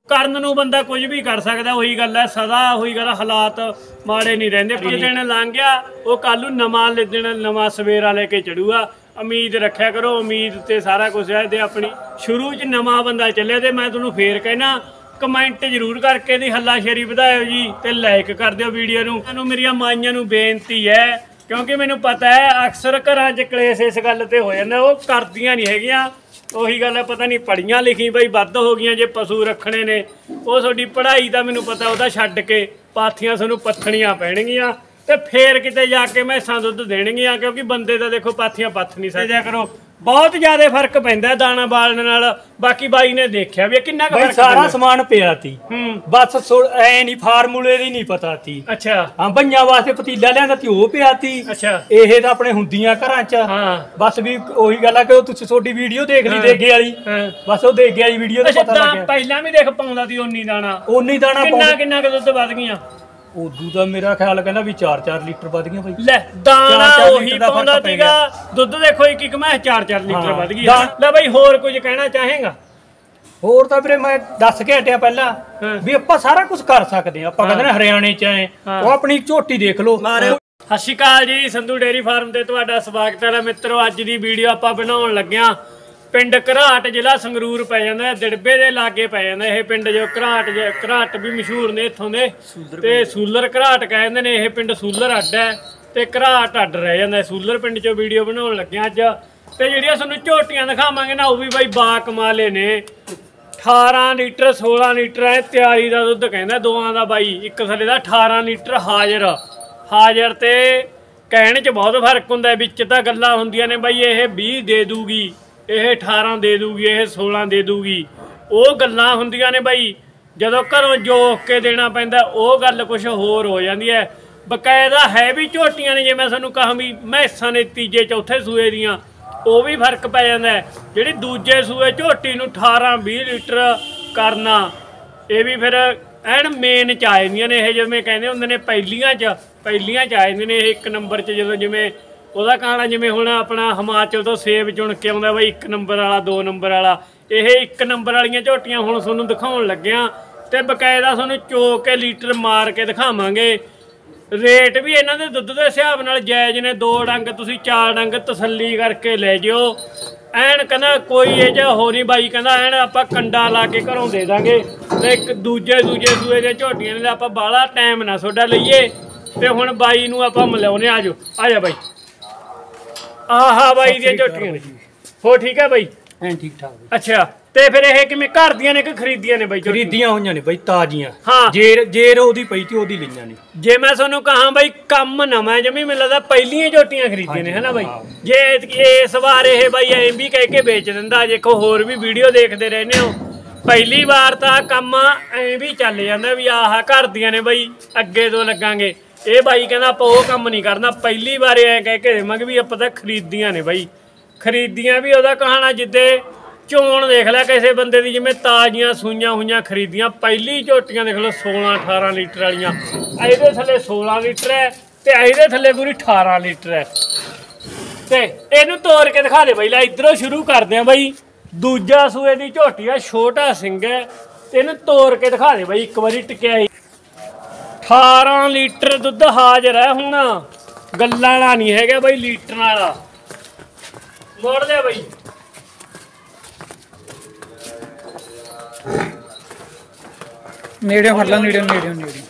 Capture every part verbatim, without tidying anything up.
ਕਰਨ ਨੂੰ ਬੰਦਾ ਕੁਝ ਵੀ ਕਰ ਸਕਦਾ। ਉਹੀ ਗੱਲ ਹੈ, ਸਦਾ ਉਹੀ ਗੱਲ, ਹਾਲਾਤ ਮਾੜੇ ਨਹੀਂ ਰਹਿੰਦੇ। ਪੰਜ ਦਿਨ ਲੰਘ ਗਿਆ, ਉਹ ਕੱਲ ਨੂੰ ਨਵਾਂ ਦਿਨ ਨਵਾਂ ਸਵੇਰਾ ਲੈ ਕੇ ਚੜੂਗਾ। ਉਮੀਦ ਰੱਖਿਆ ਕਰੋ, ਉਮੀਦ ਤੇ ਸਾਰਾ ਕੁਝ ਹੈ। ਤੇ ਆਪਣੀ ਸ਼ੁਰੂ 'ਚ ਨਵਾਂ ਬੰਦਾ ਚੱਲਿਆ ਤੇ ਮੈਂ ਤੁਹਾਨੂੰ ਫੇਰ ਕਹਿਣਾ, ਕਮੈਂਟ ਜ਼ਰੂਰ ਕਰਕੇ ਦੀ ਹੱਲਾਸ਼ੇਰੀ ਵਧਾਇਓ ਜੀ, ਤੇ ਲਾਈਕ ਕਰ ਦਿਓ ਵੀਡੀਓ ਨੂੰ। ਮੈਨੂੰ ਮੇਰੀਆਂ ਮਾਈਆਂ ਨੂੰ ਬੇਨਤੀ ਹੈ, ਕਿਉਂਕਿ ਮੈਨੂੰ ਪਤਾ ਹੈ ਅਕਸਰ ਘਰਾਂ 'ਚ ਕਲੇਸ਼ ਇਸ ਗੱਲ ਤੇ ਹੋ ਜਾਂਦਾ, ਉਹ ਕਰਦੀਆਂ ਨਹੀਂ ਹੈਗੀਆਂ। ਉਹੀ ਗੱਲ ਹੈ, ਪਤਾ ਨਹੀਂ ਪੜ੍ਹੀਆਂ ਲਿਖੀ ਬਈ ਵੱਧ ਹੋ ਗਈਆਂ। ਜੇ ਪਸ਼ੂ ਰੱਖਣੇ ਨੇ, ਉਹ ਤੁਹਾਡੀ ਪੜ੍ਹਾਈ ਦਾ ਮੈਨੂੰ ਪਤਾ, ਉਹਦਾ ਛੱਡ ਕੇ ਪਾਥੀਆਂ ਤੁਹਾਨੂੰ ਪੱਥਣੀਆਂ ਪੈਣਗੀਆਂ, ਤੇ ਫੇਰ ਕਿਤੇ ਜਾ ਕੇ ਮੈਸਾਂ ਦੁੱਧ ਦੇਣਗੀਆਂ। ਕਿਉਂਕਿ ਬੰਦੇ ਤਾਂ ਦੇਖੋ ਪਾਥੀਆਂ ਪੱਥ ਨਹੀਂ ਸਕਦੇ। ਕਰੋ ਬਹੁਤ ਜ਼ਿਆਦਾ ਫਰਕ ਪੈਂਦਾ ਦਾਣਾ ਬਾਲਣ ਨਾਲ। ਬਾਕੀ ਬਾਈ ਨੇ ਦੇਖਿਆ ਵੀ ਕਿੰਨਾ ਕੁ ਫਰਕ, ਸਾਰਾ ਸਮਾਨ ਪਿਆ ਤੀ। ਹੂੰ ਬਸ ਐ ਨਹੀਂ ਫਾਰਮੂਲੇ ਦੀ ਨਹੀਂ ਪਤਾ ਤੀ। ਅੱਛਾ ਹਾਂ, ਬਈਆਂ ਵਾਸਤੇ ਪਤੀਲਾ ਲਿਆਂਦਾ ਤੀ, ਉਹ ਪਿਆ ਤੀ। ਅੱਛਾ, ਇਹ ਤਾਂ ਆਪਣੇ ਹੁੰਦੀਆਂ ਘਰਾਂ 'ਚ। ਹਾਂ ਬਸ ਵੀ ਉਹੀ ਗੱਲ ਆ ਕਿ ਉਹ ਤੁਸੀਂ ਤੁਹਾਡੀ ਵੀਡੀਓ ਦੇਖ ਲਈ ਦੇਗੇ ਵਾਲੀ, ਬਸ ਉਹ ਦੇਗੇ ਵਾਲੀ ਵੀਡੀਓ ਦਾ ਪਤਾ ਲੱਗ ਗਿਆ। ਪਹਿਲਾਂ ਵੀ ਦੇਖ ਪਾਉਂਦਾ ਤੀ ਓਨੀ ਦਾਣਾ, ਓਨੀ ਦਾਣਾ ਕਿੰਨਾ ਕਿੰਨਾ ਕੁ ਦੁੱਧ ਵੱਧ ਗਈਆਂ। ਉਦੋਂ ਦਾ ਮੇਰਾ ਖਿਆਲ ਕਹਿੰਦਾ ਵੀ ਚਾਰ ਚਾਰ ਲੀਟਰ ਵੱਧ ਗਈਆਂ ਬਈ। ਲੈ ਦਾਣਾ ਉਹੀ ਪਾਉਂਦਾ ਸੀਗਾ, ਦੁੱਧ ਦੇਖੋ ਇੱਕ ਇੱਕ ਮੈਂ ਚਾਰ ਚਾਰ ਲੀਟਰ ਵੱਧ ਗਈ। ਲੈ ਬਈ ਹੋਰ ਕੁਝ ਕਹਿਣਾ ਚਾਹੇਗਾ? ਹੋਰ ਤਾਂ ਵੀਰੇ ਮੈਂ ਦੱਸ ਕੇ ਹਟਿਆ ਪਹਿਲਾਂ ਵੀ ਆਪਾਂ ਸਾਰਾ ਕੁਝ ਕਰ ਸਕਦੇ ਆ। ਆਪਾਂ ਕਹਿੰਦੇ ਨੇ ਹਰਿਆਣੇ 'ਚ ਆਏ, ਉਹ ਆਪਣੀ ਝੋਟੀ ਦੇਖ ਲਓ। ਸਤਿ ਸ਼੍ਰੀ ਅਕਾਲ ਜੀ, ਸੰਧੂ ਡੇਅਰੀ ਫਾਰਮ ਤੇ ਤੁਹਾਡਾ ਸਵਾਗਤ ਹੈ ਮਿੱਤਰੋ। ਅੱਜ ਦੀ ਵੀਡੀਓ ਆਪਾਂ ਬਣਾਉਣ ਲੱਗਿਆ ਪਿੰਡ ਘਰਾਟ, ਜ਼ਿਲ੍ਹਾ ਸੰਗਰੂਰ ਪੈ ਜਾਂਦਾ, ਦਿੜਬੇ ਦੇ ਲਾਗੇ ਪੈ ਜਾਂਦਾ ਇਹ ਪਿੰਡ। ਜੋ ਘਰਾਟ ਘਰਾਟ ਵੀ ਮਸ਼ਹੂਰ ਨੇ ਇੱਥੋਂ ਦੇ, ਤੇ ਸੂਲਰ ਘਰਾਟ ਕਹਿੰਦੇ ਨੇ। ਇਹ ਪਿੰਡ ਸੂਲਰ ਅੱਡ ਹੈ ਤੇ ਘਰਾਟ ਅੱਡ ਰਹਿ ਜਾਂਦਾ। ਸੂਲਰ ਪਿੰਡ 'ਚੋਂ ਵੀਡੀਓ ਬਣਾਉਣ ਲੱਗਿਆ ਅੱਜ। ਤੇ ਜਿਹੜੀਆਂ ਤੁਹਾਨੂੰ ਝੋਟੀਆਂ ਦਿਖਾਵਾਂਗੇ ਨਾ, ਉਹ ਵੀ ਬਾਈ ਬਾ ਕਮਾਲੇ ਨੇ। ਅਠਾਰਾਂ ਲੀਟਰ ਸੋਲਾਂ ਲੀਟਰ ਹੈ ਤਿਆਰੀ ਦਾ ਦੁੱਧ ਕਹਿੰਦਾ ਦੋਵਾਂ ਦਾ ਬਾਈ। ਇੱਕ ਥੱਲੇ ਦਾ ਅਠਾਰਾਂ ਲੀਟਰ ਹਾਜ਼ਰ ਹਾਜ਼ਰ ਤੇ ਕਹਿਣ 'ਚ ਬਹੁਤ ਫਰਕ ਹੁੰਦਾ, ਵਿੱਚ ਤਾਂ ਗੱਲਾਂ ਹੁੰਦੀਆਂ ਨੇ ਬਾਈ ਇਹ ਵੀਹ ਦੇ ਦੂਗੀ, ਇਹ ਅਠਾਰਾਂ ਦੇ ਦੂਗੀ, ਇਹ ਸੋਲਾਂ ਦੇ ਦੂਗੀ। ਉਹ ਗੱਲਾਂ ਹੁੰਦੀਆਂ ਨੇ ਬਾਈ, ਜਦੋਂ ਘਰੋਂ ਜੋਕ ਕੇ ਦੇਣਾ ਪੈਂਦਾ ਉਹ ਗੱਲ ਕੁਝ ਹੋਰ ਹੋ ਜਾਂਦੀ ਹੈ। ਬਕਾਇਦਾ ਹੈ ਵੀ ਝੋਟੀਆਂ ਨੇ, ਜੇ ਮੈਂ ਤੁਹਾਨੂੰ ਕਹਾਂ ਵੀ ਮੈਸਾਂ ਨੇ ਤੀਜੇ ਚੌਥੇ ਸੂਏ ਦੀਆਂ, ਉਹ ਵੀ ਫਰਕ ਪੈ ਜਾਂਦਾ। ਜਿਹੜੀ ਦੂਜੇ ਸੂਏ ਝੋਟੀ ਨੂੰ ਅਠਾਰਾਂ ਵੀਹ ਲੀਟਰ ਕਰਨਾ, ਇਹ ਵੀ ਫਿਰ ਐਨ ਮੇਨ 'ਚ ਆ ਜਾਂਦੀਆਂ ਨੇ। ਇਹ ਜਿਵੇਂ ਕਹਿੰਦੇ ਹੁੰਦੇ ਨੇ ਪਹਿਲੀਆਂ 'ਚ ਪਹਿਲੀਆਂ 'ਚ ਆ ਜਾਂਦੇ ਨੇ ਇਹ ਇੱਕ ਨੰਬਰ 'ਚ। ਜਦੋਂ ਜਿਵੇਂ ਉਹਦਾ ਕਹਾਣਾ, ਜਿਵੇਂ ਹੁਣ ਆਪਣਾ ਹਿਮਾਚਲ ਤੋਂ ਸੇਬ ਚੁਣ ਕੇ ਆਉਂਦਾ ਬਈ, ਇੱਕ ਨੰਬਰ ਵਾਲਾ ਦੋ ਨੰਬਰ ਵਾਲਾ, ਇਹ ਇੱਕ ਨੰਬਰ ਵਾਲੀਆਂ ਝੋਟੀਆਂ ਹੁਣ ਤੁਹਾਨੂੰ ਦਿਖਾਉਣ ਲੱਗਿਆ। ਤੇ ਬਕਾਇਦਾ ਤੁਹਾਨੂੰ ਚੋ ਕੇ ਲੀਟਰ ਮਾਰ ਕੇ ਦਿਖਾਵਾਂਗੇ। ਰੇਟ ਵੀ ਇਹਨਾਂ ਦੇ ਦੁੱਧ ਦੇ ਹਿਸਾਬ ਨਾਲ ਜਾਇਜ਼ ਨੇ। ਦੋ ਡੰਗ ਤੁਸੀਂ ਚਾਰ ਡੰਗ ਤਸੱਲੀ ਕਰਕੇ ਲੈ ਜਿਓ। ਐਨ ਕਹਿੰਦਾ ਕੋਈ ਇਹ ਜਿਹਾ ਹੋ ਨਹੀਂ ਬਾਈ, ਕਹਿੰਦਾ ਐਨ ਆਪਾਂ ਕੰਡਾ ਲਾ ਕੇ ਘਰੋਂ ਦੇ ਦਾਂਗੇ। ਤੇ ਇੱਕ ਦੂਜੇ ਦੂਜੇ ਸੂਏ ਦੀਆਂ ਝੋਟੀਆਂ ਨੇ, ਆਪਾਂ ਬਾਹਲਾ ਟਾਈਮ ਨਾ ਤੁਹਾਡਾ ਲਈਏ। ਤੇ ਹੁਣ ਬਾਈ ਨੂੰ ਆਪਾਂ ਮਿਲਾਉਣੇ, ਆ ਜਾਓ ਆ ਜਾ ਬਾਈ। ਆਹਾ ਬਾਈ ਦੀਆਂ ਝੋਟੀਆਂ ਨੇ। ਹੋ ਠੀਕ ਹੈ ਬਾਈ? ਐਂ ਠੀਕ ਠਾਕ। ਅੱਛਾ, ਤੇ ਫਿਰ ਇਹ ਕਿਵੇਂ ਘਰ ਦੀਆਂ ਨੇ ਕਿ ਖਰੀਦੀਆਂ ਨੇ ਬਾਈ? ਖਰੀਦੀਆਂ ਹੋਈਆਂ ਨੇ ਬਾਈ, ਤਾਜ਼ੀਆਂ। ਹਾਂ, ਜੇਰ ਜੇਰ ਉਹਦੀ ਪਈ ਤੇ ਉਹਦੀ ਲਈਆਂ ਨੇ। ਜੇ ਮੈਂ ਤੁਹਾਨੂੰ ਕਹਾਂ ਬਾਈ ਕੰਮ ਨਵਾਂ ਜਮੀ, ਮੈਨੂੰ ਲੱਗਦਾ ਪਹਿਲੀਆਂ ਝੋਟੀਆਂ ਖਰੀਦੀਆਂ ਨੇ, ਹਨਾ ਬਾਈ? ਜੇ ਇਸ ਵਾਰ ਇਹ ਬਾਈ ਐਂ ਵੀ ਕਹਿ ਕੇ ਵੇਚ ਦਿੰਦਾ, ਦੇਖੋ ਹੋਰ ਵੀ ਵੀਡੀਓ ਦੇਖਦੇ ਰਹਿੰਦੇ ਹੋ, ਪਹਿਲੀ ਵਾਰ ਤਾਂ ਕੰਮ ਐਂ ਵੀ ਚੱਲ ਜਾਂਦਾ ਵੀ ਆਹ ਘਰ ਦੀਆਂ ਨੇ ਬਾਈ, ਅੱਗੇ ਤੋਂ ਲੱਗਾਂਗੇ। ਇਹ ਬਾਈ ਕਹਿੰਦਾ ਆਪਾਂ ਉਹ ਕੰਮ ਨਹੀਂ ਕਰਨਾ, ਪਹਿਲੀ ਵਾਰ ਐਂ ਕਹਿ ਕੇ ਦੇਵਾਂਗੇ ਵੀ ਆਪਾਂ ਤਾਂ ਖਰੀਦੀਆਂ ਨੇ ਬਾਈ। ਖਰੀਦੀਆਂ ਵੀ ਉਹਦਾ ਕਹਾਣਾ ਜਿੱਦੇ ਚੋਣ ਦੇਖ ਲਿਆ ਕਿਸੇ ਬੰਦੇ ਦੀ, ਜਿਵੇਂ ਤਾਜ਼ੀਆਂ ਸੂਈਆਂ ਹੋਈਆਂ ਖਰੀਦੀਆਂ। ਪਹਿਲੀ ਝੋਟੀਆਂ ਦੇਖ ਲਓ ਸੋਲਾਂ ਅਠਾਰਾਂ ਲੀਟਰ ਵਾਲੀਆਂ, ਇਹਦੇ ਥੱਲੇ ਸੋਲਾਂ ਲੀਟਰ ਹੈ ਤੇ ਇਹਦੇ ਥੱਲੇ ਪੂਰੀ ਅਠਾਰਾਂ ਲੀਟਰ ਹੈ। ਤੇ ਇਹਨੂੰ ਤੋੜ ਕੇ ਦਿਖਾ ਦੇ ਬਾਈ। ਲੈ ਇੱਧਰੋਂ ਸ਼ੁਰੂ ਕਰਦੇ ਆ ਬਾਈ। ਦੂਜਾ ਸੂਏ ਦੀ ਝੋਟੀ ਆ, ਛੋਟਾ ਸਿੰਘ ਹੈ, ਤੇ ਇਹਨੂੰ ਤੋੜ ਕੇ ਦਿਖਾ ਦੇ ਬਾਈ ਇੱਕ ਵਾਰੀ ਟਿਕਿਆ ਹੀ। ਅਠਾਰਾਂ ਲੀਟਰ ਦੁੱਧ ਹਾਜ਼ਰ ਹੈ ਹੁਣ, ਗੱਲਾਂ ਵਾਲਾ ਨਹੀਂ ਹੈਗਾ ਬਾਈ, ਲੀਟਰ ਵਾਲਾ। ਮੋੜ ਲਿਆ ਬਾਈ। ਨੇੜੇ ਫੜ ਲਾ, ਨੇੜੇ ਨੇੜੇ ਨੇੜੇ।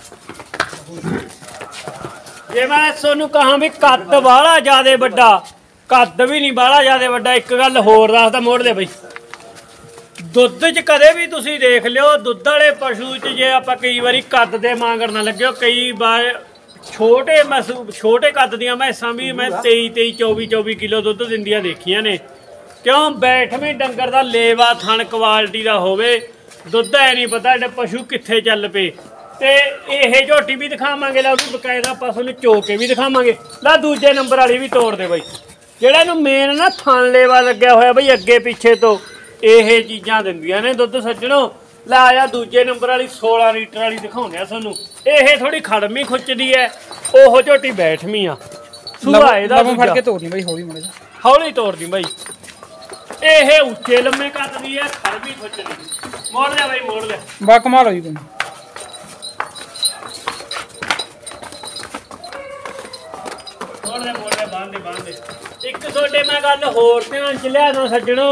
ਜੇ ਮੈਂ ਤੁਹਾਨੂੰ ਕਹਾਂ ਵੀ ਕੱਦ ਬਾਹਲਾ ਜ਼ਿਆਦਾ ਵੱਡਾ, ਕੱਦ ਵੀ ਨਹੀਂ ਬਾਹਲਾ ਜ਼ਿਆਦਾ ਵੱਡਾ। ਇੱਕ ਗੱਲ ਹੋਰ ਦੱਸਦਾ, ਮੋੜ ਦੇ ਬਈ। ਦੁੱਧ 'ਚ ਕਦੇ ਵੀ ਤੁਸੀਂ ਦੇਖ ਲਿਓ, ਦੁੱਧ ਵਾਲੇ ਪਸ਼ੂ 'ਚ ਜੇ ਆਪਾਂ ਕਈ ਵਾਰੀ ਕੱਦ ਦੇ ਮਾਂਗਰ ਨਾ ਲੱਗਿਓ, ਕਈ ਵਾਰ ਛੋਟੇ ਮਸੂ ਛੋਟੇ ਕੱਦ ਦੀਆਂ ਮੈਸਾਂ ਵੀ ਮੈਂ ਤੇਈ ਤੇਈ ਚੌਵੀ ਚੌਵੀ ਕਿਲੋ ਦੁੱਧ ਦਿੰਦੀਆਂ ਦੇਖੀਆਂ ਨੇ। ਕਿਉਂ? ਬੈਠਵੇਂ ਡੰਗਰ ਦਾ ਲੇਵਾ ਥਣ ਕੁਆਲਿਟੀ ਦਾ ਹੋਵੇ, ਦੁੱਧ ਐ ਨਹੀਂ ਪਤਾ ਇਹਦੇ ਪਸ਼ੂ ਕਿੱਥੇ ਚੱਲ ਪਏ। ਤੇ ਇਹ ਝੋਟੀ ਵੀ ਦਿਖਾਵਾਂਗੇ, ਲਾ ਉਹਨੂੰ ਬਕਾਇਦਾ ਆਪਾਂ ਤੁਹਾਨੂੰ ਚੋ ਕੇ ਵੀ ਦਿਖਾਵਾਂਗੇ। ਲਾ ਦੂਜੇ ਨੰਬਰ ਵਾਲੀ ਵੀ ਤੋੜ ਦੇ ਬਾਈ, ਜਿਹੜਾ ਇਹਨੂੰ ਮੇਨ ਨਾ ਥਣ ਲੇਵਾ ਲੱਗਿਆ ਹੋਇਆ ਬਈ, ਅੱਗੇ ਪਿੱਛੇ ਤੋਂ ਇਹ ਚੀਜ਼ਾਂ ਦਿੰਦੀਆਂ ਨੇ ਦੁੱਧ ਸੱਜਣੋ। ਲੈ ਆ ਦੂਜੇ ਨੰਬਰ ਵਾਲੀ ਸੋਲਾਂ ਲੀਟਰ ਵਾਲੀ ਦਿਖਾਉਂਦੇ ਆ ਤੁਹਾਨੂੰ। ਇਹ ਥੋੜੀ ਖੜਮੀ ਖੁੱਚਦੀ ਹੈ, ਉਹ ਝੋਟੀ ਬੈਠਵੀਂ ਆ। ਸੁਭਾ ਇਹਦਾ ਫੜ ਕੇ ਤੋੜਨੀ ਬਾਈ, ਹੌਲੀ ਮੜੇ ਹੌਲੀ ਤੋੜਦੀ ਬਾਈ। ਇਹ ਉੱਚੇ ਲੰਮੇ ਕੱਟਦੀ ਆ ਖੜ ਵੀ ਖੁੱਚਦੀ ਮੋੜ ਲੈ ਬਾਈ ਮੋੜ ਲੈ ਬਾ ਕਮਾਲ ਹੋਈ ਤੂੰ ਮੋੜ ਲੈ ਮੋੜ ਲੈ ਬੰਨ ਦੇ ਬੰਨ ਦੇ ਇੱਕ ਤੁਹਾਡੇ ਮੈਂ ਗੱਲ ਹੋਰ ਧਿਆਨ ਚ ਲਿਆ ਨਾ ਸੱਜਣੋ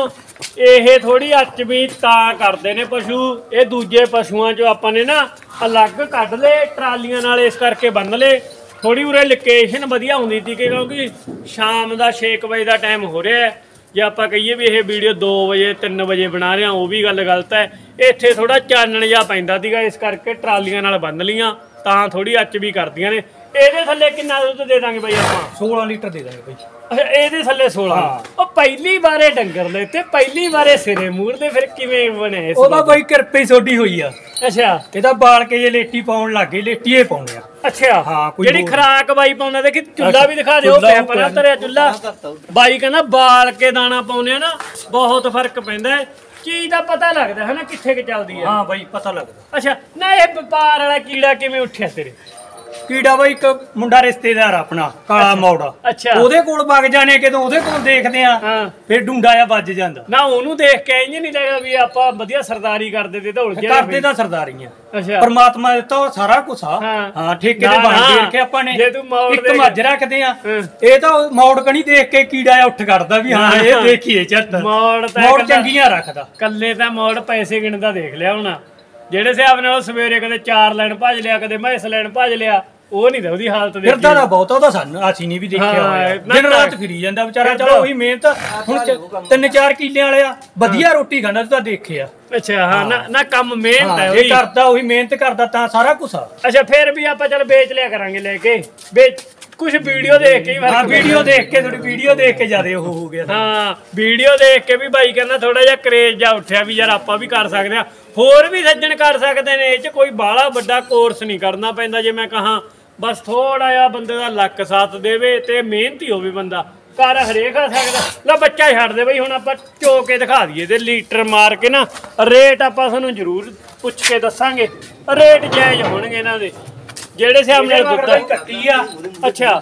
ਇਹ ਥੋੜੀ ਅੱਚ ਵੀ ਤਾਂ ਕਰਦੇ ਨੇ ਪਸ਼ੂ ਇਹ ਦੂਜੇ ਪਸ਼ੂਆਂ ਚੋਂ ਆਪਾਂ ਨੇ ਨਾ ਅਲੱਗ ਕੱਢ ਲਏ ਟਰਾਲੀਆਂ ਨਾਲ ਇਸ ਕਰਕੇ ਬੰਨ ਲਏ ਥੋੜੀ ਉਰੇ ਲੋਕੇਸ਼ਨ ਵਧੀਆ ਹੁੰਦੀ ਸੀ ਕਿਉਂਕਿ ਸ਼ਾਮ ਦਾ ਛੇ ਵਜੇ ਦਾ ਟਾਈਮ ਹੋ ਰਿਹਾ ਹੈ ਜੇ ਆਪਾਂ ਕਹੀਏ ਵੀ ਇਹ ਵੀਡੀਓ ਦੋ ਵਜੇ ਤਿੰਨ ਵਜੇ ਬਣਾ ਰਹੇ ਆ ਉਹ ਵੀ ਗੱਲ ਗਲਤ ਹੈ ਇੱਥੇ ਥੋੜਾ ਚਾਨਣ ਜਿਹਾ ਪੈਂਦਾ ਸੀਗਾ ਇਸ ਕਰਕੇ ਟਰਾਲੀਆਂ ਨਾਲ ਬੰਨ ਲੀਆਂ ਤਾਂ ਥੋੜੀ ਅੱਚ ਵੀ ਕਰਦੀਆਂ ਨੇ ਇਹਦੇ ਥੱਲੇ ਕਿੰਨਾ ਦੁੱਧ ਦੇ ਦਾਂਗੇ ਬਾਈ ਆਪਾਂ ਸੋਲਾਂ ਲੀਟਰ ਦੇ ਦਾਂਗੇ ਬਾਈ ਅੱਛਾ ਇਹਦੇ ਥੱਲੇ ਸੋਲਾਂ ਉਹ ਪਹਿਲੀ ਵਾਰੇ ਡੰਗਰ ਲੈ ਤੇ ਪਹਿਲੀ ਵਾਰੇ ਸਿਰੇ ਮੂਰ ਦੇ ਫਿਰ ਕਿਵੇਂ ਬਣੇ ਇਸ ਉਹਦਾ ਬਾਈ ਕਿਰਪੇ ਛੋਡੀ ਹੋਈ ਆ ਅੱਛਾ ਇਹਦਾ ਬਾਲ ਕੇ ਜੇ ਲੇਟੀ ਪਾਉਣ ਲੱਗੇ ਲੇਟੀਏ ਪਾਉਣੇ ਆ ਅੱਛਾ ਹਾਂ, ਕੋਈ ਜਿਹੜੀ ਹੋਰ- ਖਰਾਕ ਬਾਈ ਪਾਉਂਦਾ ਦੇਖੀ ਚੁੱਲਾ ਵੀ ਦਿਖਾ ਦਿਓ ਚੁੱਲ੍ਹਾ ਪੈਪਰਾਂ ਧਰਿਆ ਚੁੱਲਾ ਬਾਈ ਕਹਿੰਦਾ ਬਾਲ ਕੇ ਦਾਣਾ ਪਾਉਂਦੇ ਆ ਨਾ ਬਹੁਤ ਫਰਕ ਪੈਂਦਾ ਹੈ ਚੀਜ਼ ਦਾ ਪਤਾ ਲੱਗਦਾ ਹੈ ਨਾ ਕਿੱਥੇ ਕਿ ਚੱਲਦੀ ਹੈ ਹਾਂ ਬਾਈ ਪਤਾ ਲੱਗਦਾ ਅੱਛਾ ਨਾ ਇਹ ਵਪਾਰ ਵਾਲਾ ਕੀੜਾ ਕਿਵੇਂ ਉੱਠਿਆ ਤੇਰੇ ਕੀੜਾ ਬਾਈ ਇੱਕ ਮੁੰਡਾ ਰਿਸ਼ਤੇਦਾਰ ਆਪਣਾ ਕਾਲਾ ਮੌੜਾ ਅੱਛਾ ਉਹਦੇ ਕੋਲ ਵਗ ਜਾਣੇ ਕਿਦੋਂ ਉਹਦੇ ਕੋਲ ਦੇਖਦੇ ਆ ਹਾਂ ਫਿਰ ਡੁੰਡਾ ਆ ਵੱਜ ਜਾਂਦਾ ਨਾ ਉਹਨੂੰ ਦੇਖ ਕੇ ਇੰਜ ਨਹੀਂ ਲੱਗਦਾ ਵੀ ਆਪਾਂ ਵਧੀਆ ਸਰਦਾਰੀ ਕਰਦੇ ਤੇ ਧੌਲ ਕੇ ਕਰਦੇ ਤਾਂ ਸਰਦਾਰੀਆਂ ਅੱਛਾ ਪਰਮਾਤਮਾ ਦਿੱਤਾ ਉਹ ਸਾਰਾ ਕੁਝ ਆ ਹਾਂ। ਹਾਂ ਠੇਕੇ ਨਾ, ਤੇ ਬਣ ਕੇ ਨਾ। ਰੱਖੇ ਆਪਾਂ ਨੇ ਜੇ ਤੂੰ ਮੌੜ ਇੱਕ ਦੇ- ਮੱਝ ਰੱਖਦੇ ਆ ਹਾਂ। ਇਹ ਤਾਂ ਮੌੜ ਕਣੀ ਦੇਖ ਕੇ ਕੀੜਾ ਆ ਉੱਠ ਕਰਦਾ ਵੀ ਹਾਂ ਇਹ ਦੇਖੀਏ ਝੱਟ ਮੌੜ ਤਾਂ ਮੌੜ ਇਕੱਲਾ- ਚੰਗੀਆਂ ਰੱਖਦਾ ਕੱਲੇ ਤਾਂ ਮੋੜ ਪੈਸੇ ਗਿਣਦਾ ਦੇਖ ਲਿਆ ਹੋਣਾ ਜਿਹੜੇ ਹਿਸਾਬ ਨਾਲ ਉਹ ਸਵੇਰੇ ਕਦੇ ਚਾਰ ਲੈਣ ਭੱਜ ਲਿਆ ਕਦੇ ਮੈਸ ਲੈਣ ਭੱਜ ਲਿਆ ਉਹ ਨਹੀਂ ਤਾਂ ਉਹਦੀ ਹਾਲਤ ਦੇਖੀ ਫਿਰਦਾ ਤਾਂ ਬਹੁਤ ਉਹਦਾ ਸਾਨੂੰ ਅਸੀਂ ਨਹੀਂ ਵੀ ਦੇਖਿਆ ਹਾਂ, ਹੋਇਆ ਨਾ- ਦਿਨ ਰਾਤ ਫਿਰੀ ਜਾਂਦਾ ਵਿਚਾਰਾ ਚਲੋ ਉਹੀ ਮਿਹਨਤ ਹੁਣ ਚ- ਤਿੰਨ ਚਾਰ ਕਿੱਲਿਆਂ ਵਾਲੇ ਆ ਵਧੀਆ ਰੋਟੀ ਖਾਂਦਾ ਤੂੰ ਤਾਂ ਦੇਖਿਆ ਅੱਛਾ ਹਾਂ ਨਾ ਨਾ ਕੰਮ ਮਿਹਨਤ ਹੈ ਇਹ ਉਹਦੀ ਕਰਦਾ ਉਹੀ ਮਿਹਨਤ ਕਰਦਾ ਤਾਂ ਸਾਰਾ ਕੁਝ ਆ ਅੱਛਾ ਫੇਰ ਵੀ ਆਪਾਂ ਚੱਲ ਵੇਚ ਲਿਆ ਕਰਾਂਗੇ ਲੈ ਕੇ ਵੇਚ ਕੁਝ ਵੀਡੀਓ ਦੇਖ ਕੇ ਹੀ ਹਾਂ ਫਰਕ ਵੀਡੀਓ ਦੇਖ ਕੇ ਥੋੜੀ ਵੀਡੀਓ ਦੇਖ ਕੇ ਜਿਆਦਾ ਉਹ ਹੋ ਗਿਆ ਹਾਂ ਵੀਡੀਓ ਦੇਖ ਕੇ ਵੀ ਬਾਈ ਕਹਿੰਦਾ ਥੋੜਾ ਜਿਹਾ ਕਰੇਜ ਜਾ ਉੱਠਿਆ ਵੀ ਯਾਰ ਆਪਾਂ ਵੀ ਕਰ ਸਕਦੇ ਆ ਹੋਰ ਵੀ ਸੱਜਣ ਕਰ ਸਕਦੇ ਨੇ ਇਹ ਚ ਕੋਈ ਬਾਹਲਾ ਵੱਡਾ ਕੋਰਸ ਨਹੀਂ ਕਰਨਾ ਪੈਂਦਾ ਜੇ ਮੈਂ ਕਹਾਂ ਬਸ ਥੋੜਾ ਜਿਹਾ ਬੰਦੇ ਦਾ ਲੱਕ ਸਾਥ ਦੇਵੇ ਤੇ ਮਿਹਨਤੀ ਹੋਵੇ ਬੰਦਾ ਕਰ ਹਰੇਕ ਆ ਸਕਦਾ ਲੈ ਬੱਚਾ ਛੱਡ ਦੇ ਬਈ ਹੁਣ ਆਪਾਂ ਚੋ ਕੇ ਦਿਖਾ ਦਈਏ ਤੇ ਲੀਟਰ ਮਾਰ ਕੇ ਨਾ ਰੇਟ ਆਪਾਂ ਤੁਹਾਨੂੰ ਜ਼ਰੂਰ ਪੁੱਛ ਕੇ ਦੱਸਾਂਗੇ ਰੇਟ ਜਾਇਜ਼ ਹੋਣਗੇ ਇਹਨਾਂ ਦੇ ਜਿਹੜੇ ਹਿਸਾਬ ਨਾਲ ਦੁੱਧ ਕੱਟੀ ਆ ਅੱਛਾ